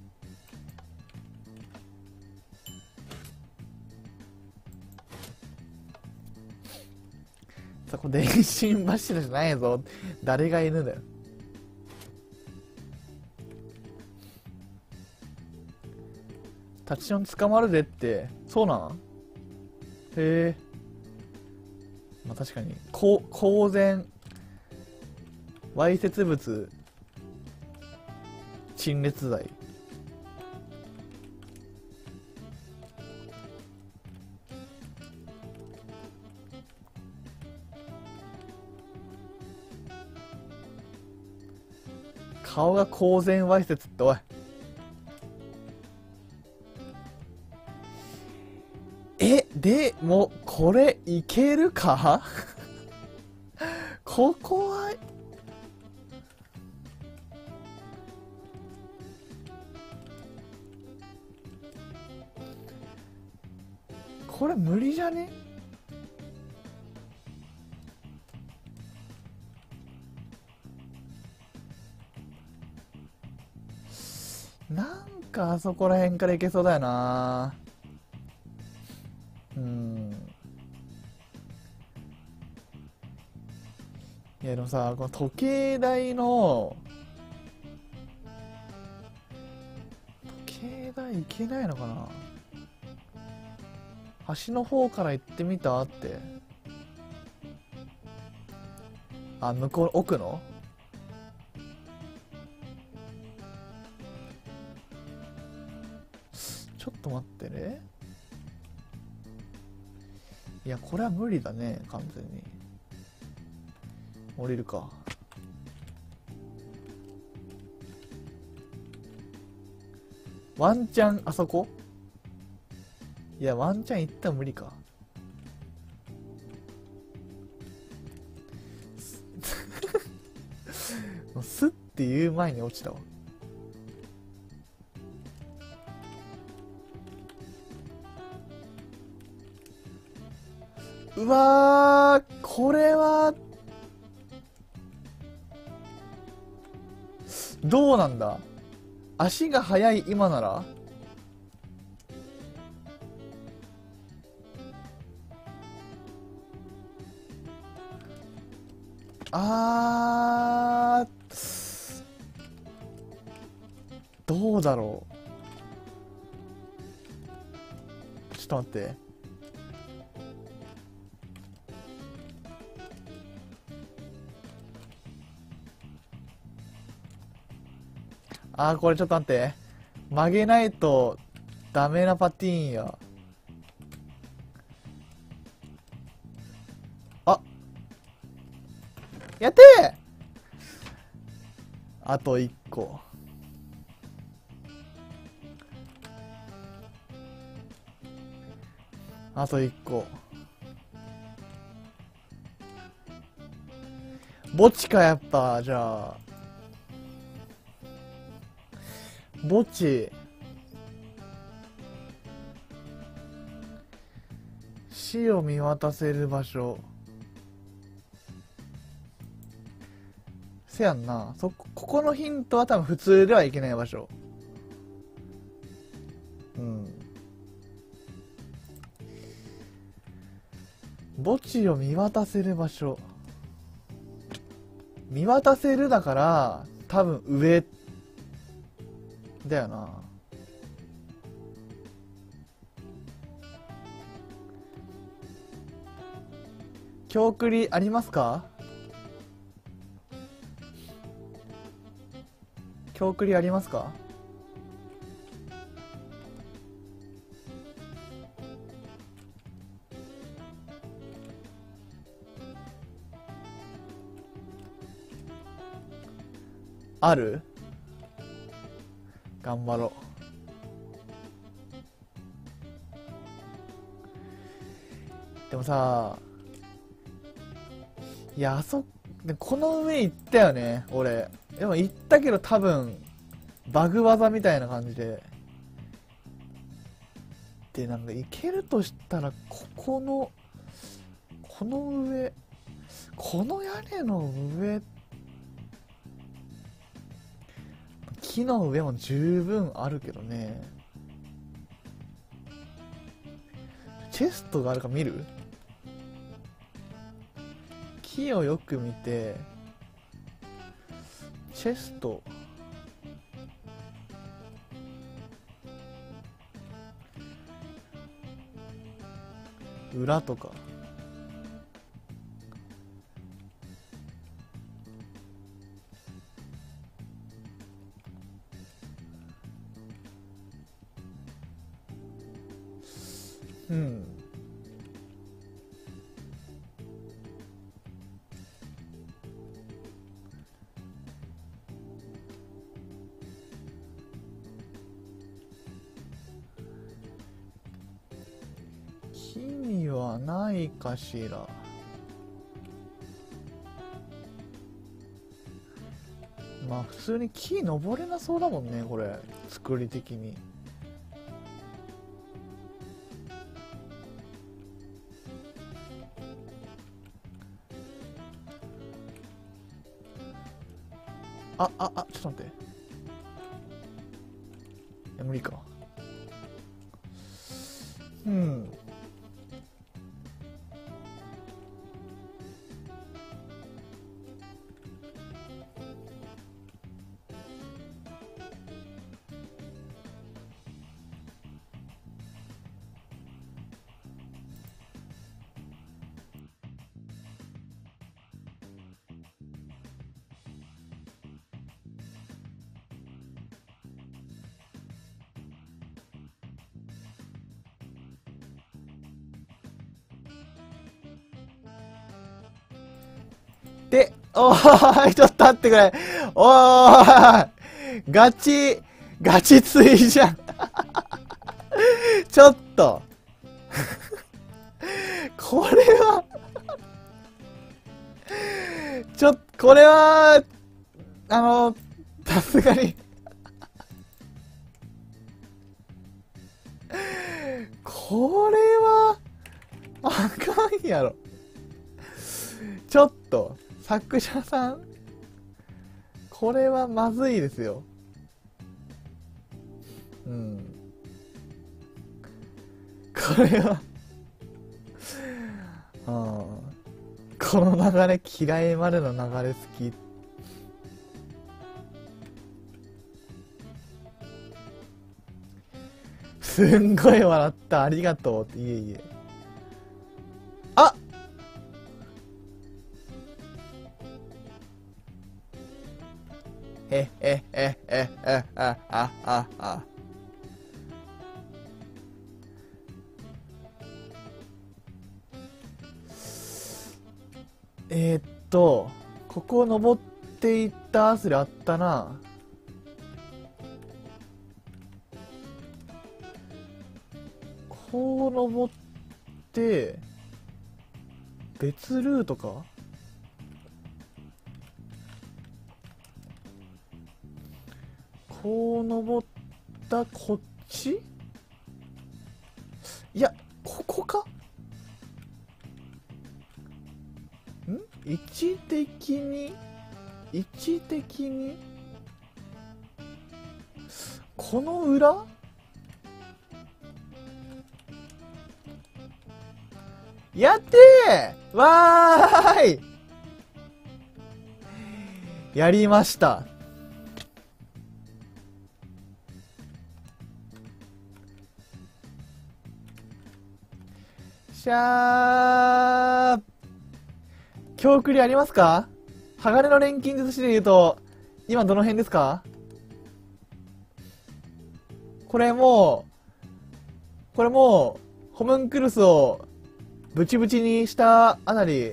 そこ電信柱じゃないぞ。誰がいるんだよ。タチション捕まるでって。そうなん？へえ。まあ確かに。こ公然わいせつ物陳列罪。顔が公然わいせつっておい。え、でもこれいけるか？ここはこれ無理じゃね？なんかあそこら辺からいけそうだよな。うん。いやでもさ、この時計台の時計台いけないのかな。端の方から行ってみたって。あ、向こう奥のちょっと待ってね。いやこれは無理だね、完全に。降りるか。ワンチャンあそこ？いやワンチャン行ったら無理か。もうスッって言う前に落ちたわ。うわー、これはどうなんだ。足が速い今ならあー、どうだろう。ちょっと待って。あー、これちょっと待って。曲げないとダメなパティーンや。あ、やってー。あといっこ。あといっこ。墓地か、やっぱ。じゃあ墓地。死を見渡せる場所。せやんな。そこ、ここのヒントは多分普通ではいけない場所。うん。墓地を見渡せる場所。見渡せるだから多分上だよな。京栗ありますか？京栗ありますか？ある？頑張ろう。 でもさ、いや、あそ、でこの上行ったよね、俺。でも行ったけど多分、バグ技みたいな感じで。で、なんか行けるとしたら、ここの、この上、この屋根の上、木の上も十分あるけどね。チェストがあるか見る？木をよく見て、チェスト。裏とか。うん。木にはないかしら。まあ普通に木登れなそうだもんね、これ。作り的に。あ、あ、あ、ちょっと待って。いや、無理か。うん。で、おーい、ちょっと待ってくれ。おーい、ガチ、ガチついじゃん。ちょっと。これは、ちょっと、これは、あの、さすがに。これは、あかんやろ。ちょっと。作者さん、これはまずいですよ。うん。これはうん、この流れ嫌いまでの流れ好き。すんごい笑った。ありがとうって。いえいえ。あえ、え、え、え、え、あ、あ、あ、あ。えー、っと、ここを登っていったアスレあったな。こう登って、別ルートか？こう登ったこっち？いや、ここか？ん？位置的に位置的にこの裏？やってー！わーい！やりました。しゃー。今日クリありますか？鋼の錬金術師で言うと、今どの辺ですか？これもう、これもう、ホムンクルスをブチブチにしたあたり、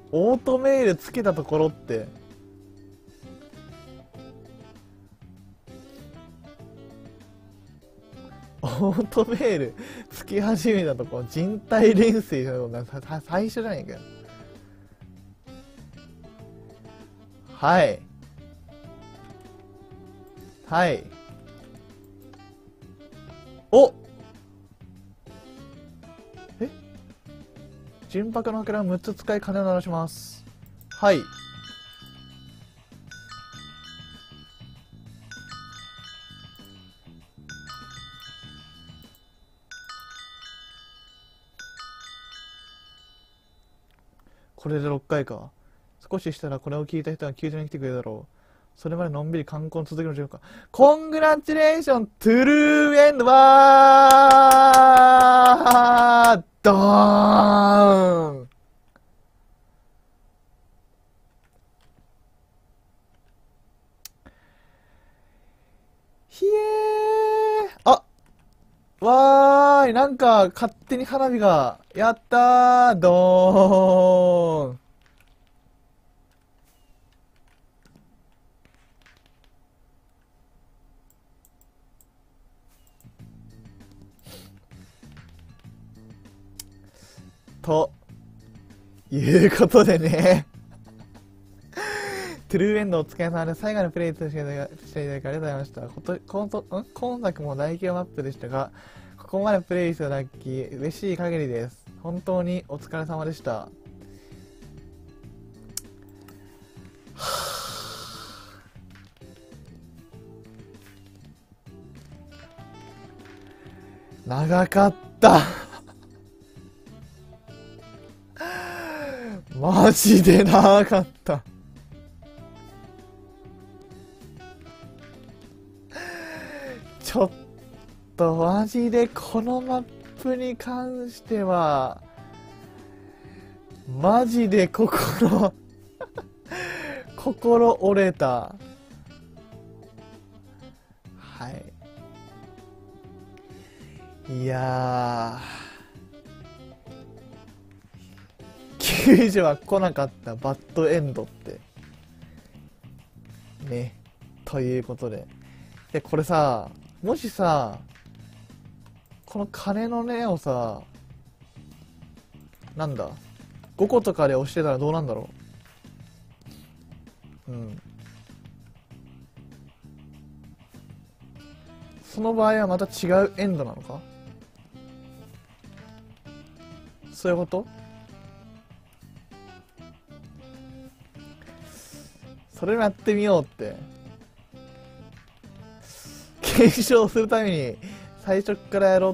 オートメールつけたところって。オートメールつき始めたところ、人体錬成の最初じゃないかよ。はい。はい。おえ純白のかけらをむっつ使い金を鳴らします。はい。これでろっかいか。少ししたらこれを聞いた人が球場に来てくれるだろう。それまでのんびり観光の続きの状況か。コングラチュレーショントゥルーエンドワードーン。ひえー。あ、わーい、なんか勝手に花火が。やったー、ドーン。ということでねトゥルーエンドお疲れ様で最後のプレイとしていただきありがとうございました。こと今今作も大規模マップでしたが、ここまでプレイしていただき嬉しい限りです。本当にお疲れ様でした。長かったマジで長かった。ちょっとマジでこのマップに関してはマジで心心折れた。はい。いやー、救助は来なかったバッドエンドってね。ということで、でこれさ、もしさこの鐘の音をさ、なんだごことかで押してたらどうなんだろう。うん、その場合はまた違うエンドなのか。そういうこと。それをやってみようって検証するために最初からやろう。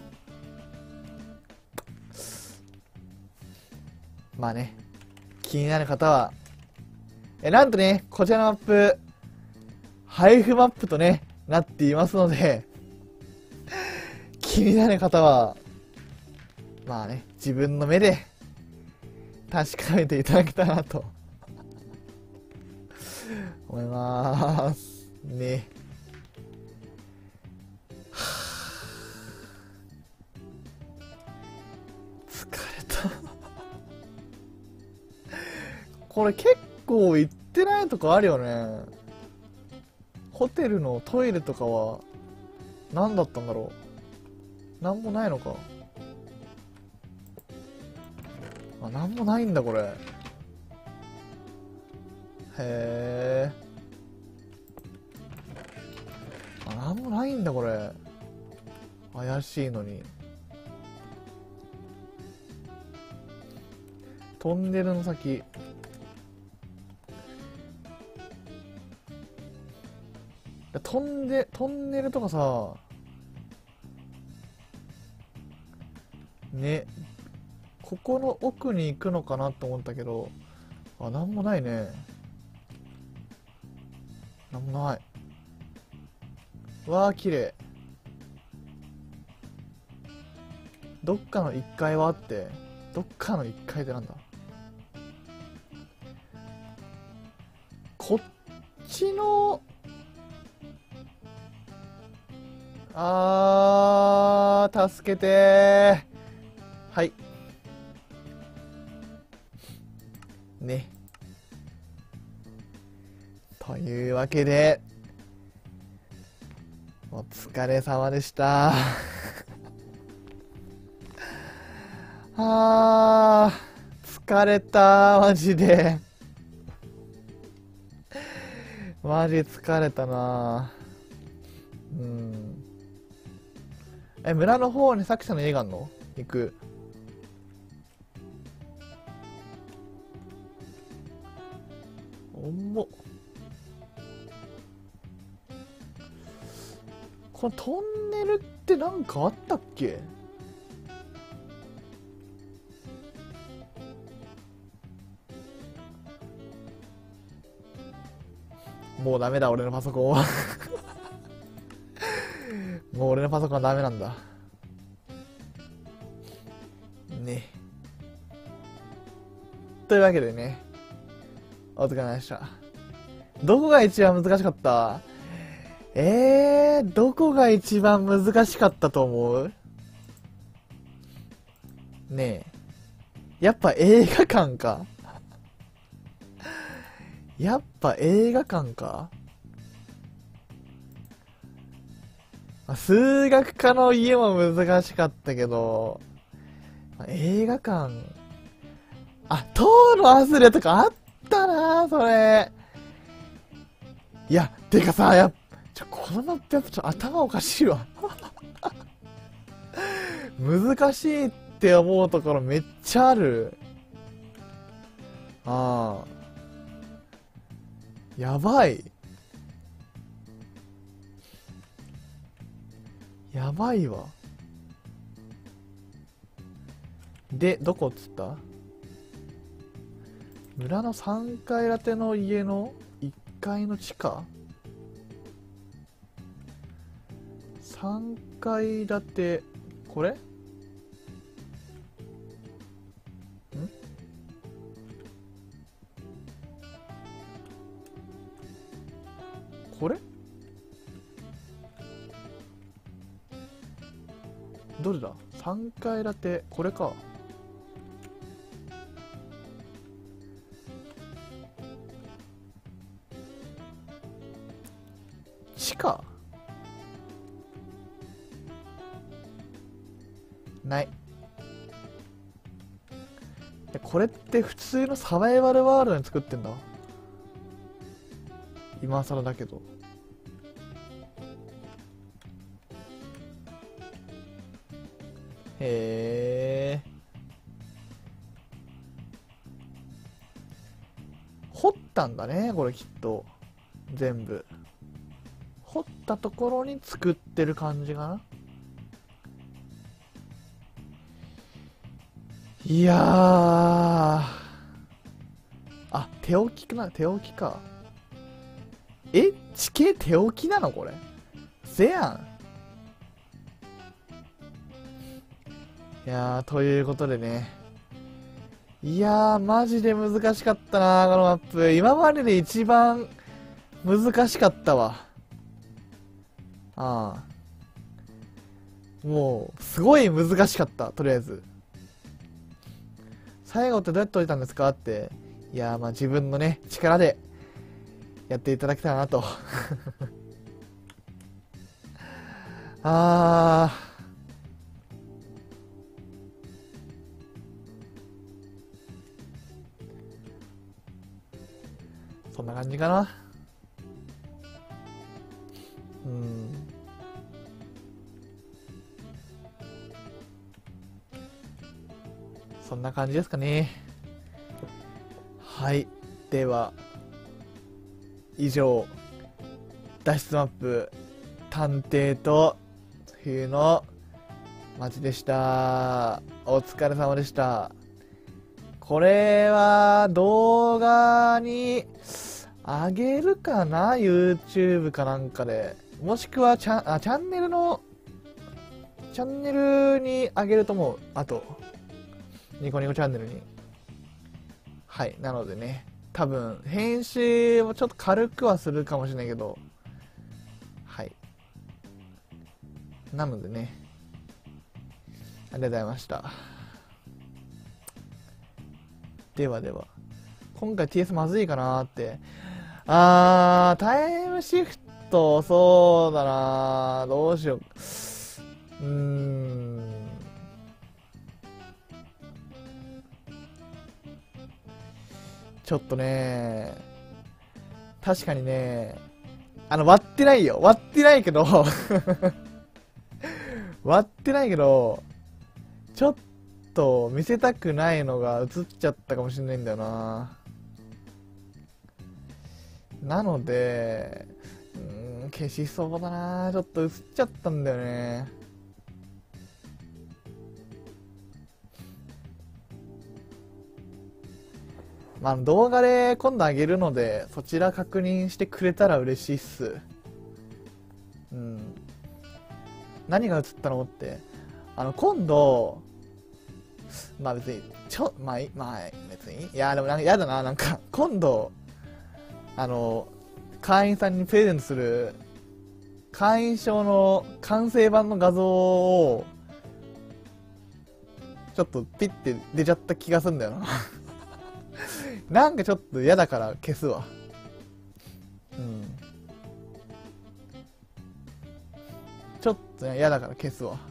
まあね、気になる方はえなんとね、こちらのマップ配布マップとねなっていますので気になる方はまあね、自分の目で確かめていただけたらなと思いますね。疲れたこれ結構行ってないとこあるよね。ホテルのトイレとかは何だったんだろう。なんもないのか。あ、なんもないんだこれ。へえ。あ、なんもないんだこれ。怪しいのに。トンネルの先。トンネトンネルとかさね、ここの奥に行くのかなと思ったけど、あ、なんもないね。なんもない。わあ、綺麗。どっかのいっかいはあって、どっかのいっかいってなんだ。こっちのあー、助けてー。はい。 ね。というわけで、お疲れ様でした。あー、疲れた、マジで。マジ疲れたな。うん。え、村の方に作者の家があんの？行く。おもっ。このトンネルってなんかあったっけ？もうダメだ、俺のパソコンは。もう俺のパソコンはダメなんだ。ね。というわけでね、お疲れ様でした。どこが一番難しかった？えー、どこが一番難しかったと思う？ねえ。やっぱ映画館か？やっぱ映画館か？数学科の家も難しかったけど、映画館、あ、塔のアスレとかあったな、それ。いや、てかさ、やっちょ、このマップやっぱちょっと頭おかしいわ。難しいって思うところめっちゃある。ああ。やばい。やばいわ。で、どこっつった？村のさんかい建ての家のいっかいの地下？ さん 階建て、これ？ん？これ？どれだ？ さん 階建て、これか。地下？ない。これって普通のサバイバルワールドに作ってんだ。今更だけど。へえ。掘ったんだね、これきっと。全部。掘ったところに作ってる感じかな。いやー。あ、手置きかな？手置きか。え？地形手置きなのこれ。せやん。いやー、ということでね。いやー、マジで難しかったなー、このマップ。今までで一番難しかったわ。ああ。もう、すごい難しかった、とりあえず。最後ってどうやって解いたんですかって。いやー、まあ自分のね、力でやっていただけたらなと。あー。そんな感じかな。うん。そんな感じですかね。はい。では、以上、脱出マップ、探偵と冬の街でした。お疲れ様でした。これは動画にあげるかな？ YouTube かなんかで。もしくはチャン、あ、チャンネルの、チャンネルにあげると思う。あと、ニコニコチャンネルに。はい。なのでね、多分、編集もちょっと軽くはするかもしれないけど、はい。なのでね、ありがとうございました。ではでは。 今回 ティーエス まずいかなーって。あー、タイムシフト、そうだなー。どうしよう。うーん。ちょっとね、確かにね、あの、割ってないよ。割ってないけど、割ってないけど、ちょっと見せたくないのが映っちゃったかもしれないんだよな。なので、うーん、消しそうだな。ちょっと映っちゃったんだよね。まあ、動画で今度あげるので、そちら確認してくれたら嬉しいっす。うん。何が映ったのって、あの、今度、まあ別に、ちょ、まあ、まあ、別に、いや、でもなんか、やだな、なんか、今度、あの、会員さんにプレゼントする、会員証の完成版の画像を、ちょっとピッて出ちゃった気がすんだよな。なんかちょっと嫌だから消すわ。うん。ちょっと嫌だから消すわ。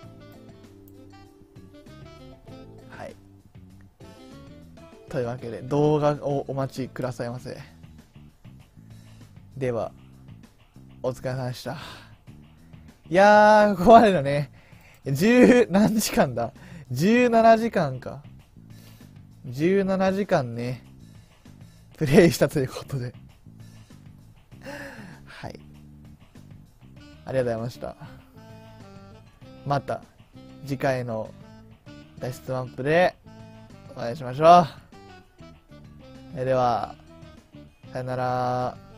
はい。というわけで、動画をお待ちくださいませ。では、お疲れ様でした。いやー、ここまでだね。十何時間だ ?じゅうななじかんか。じゅうななじかんね、プレイしたということで。はい。ありがとうございました。また、次回の脱出マップでお会いしましょう。それでは、さよなら。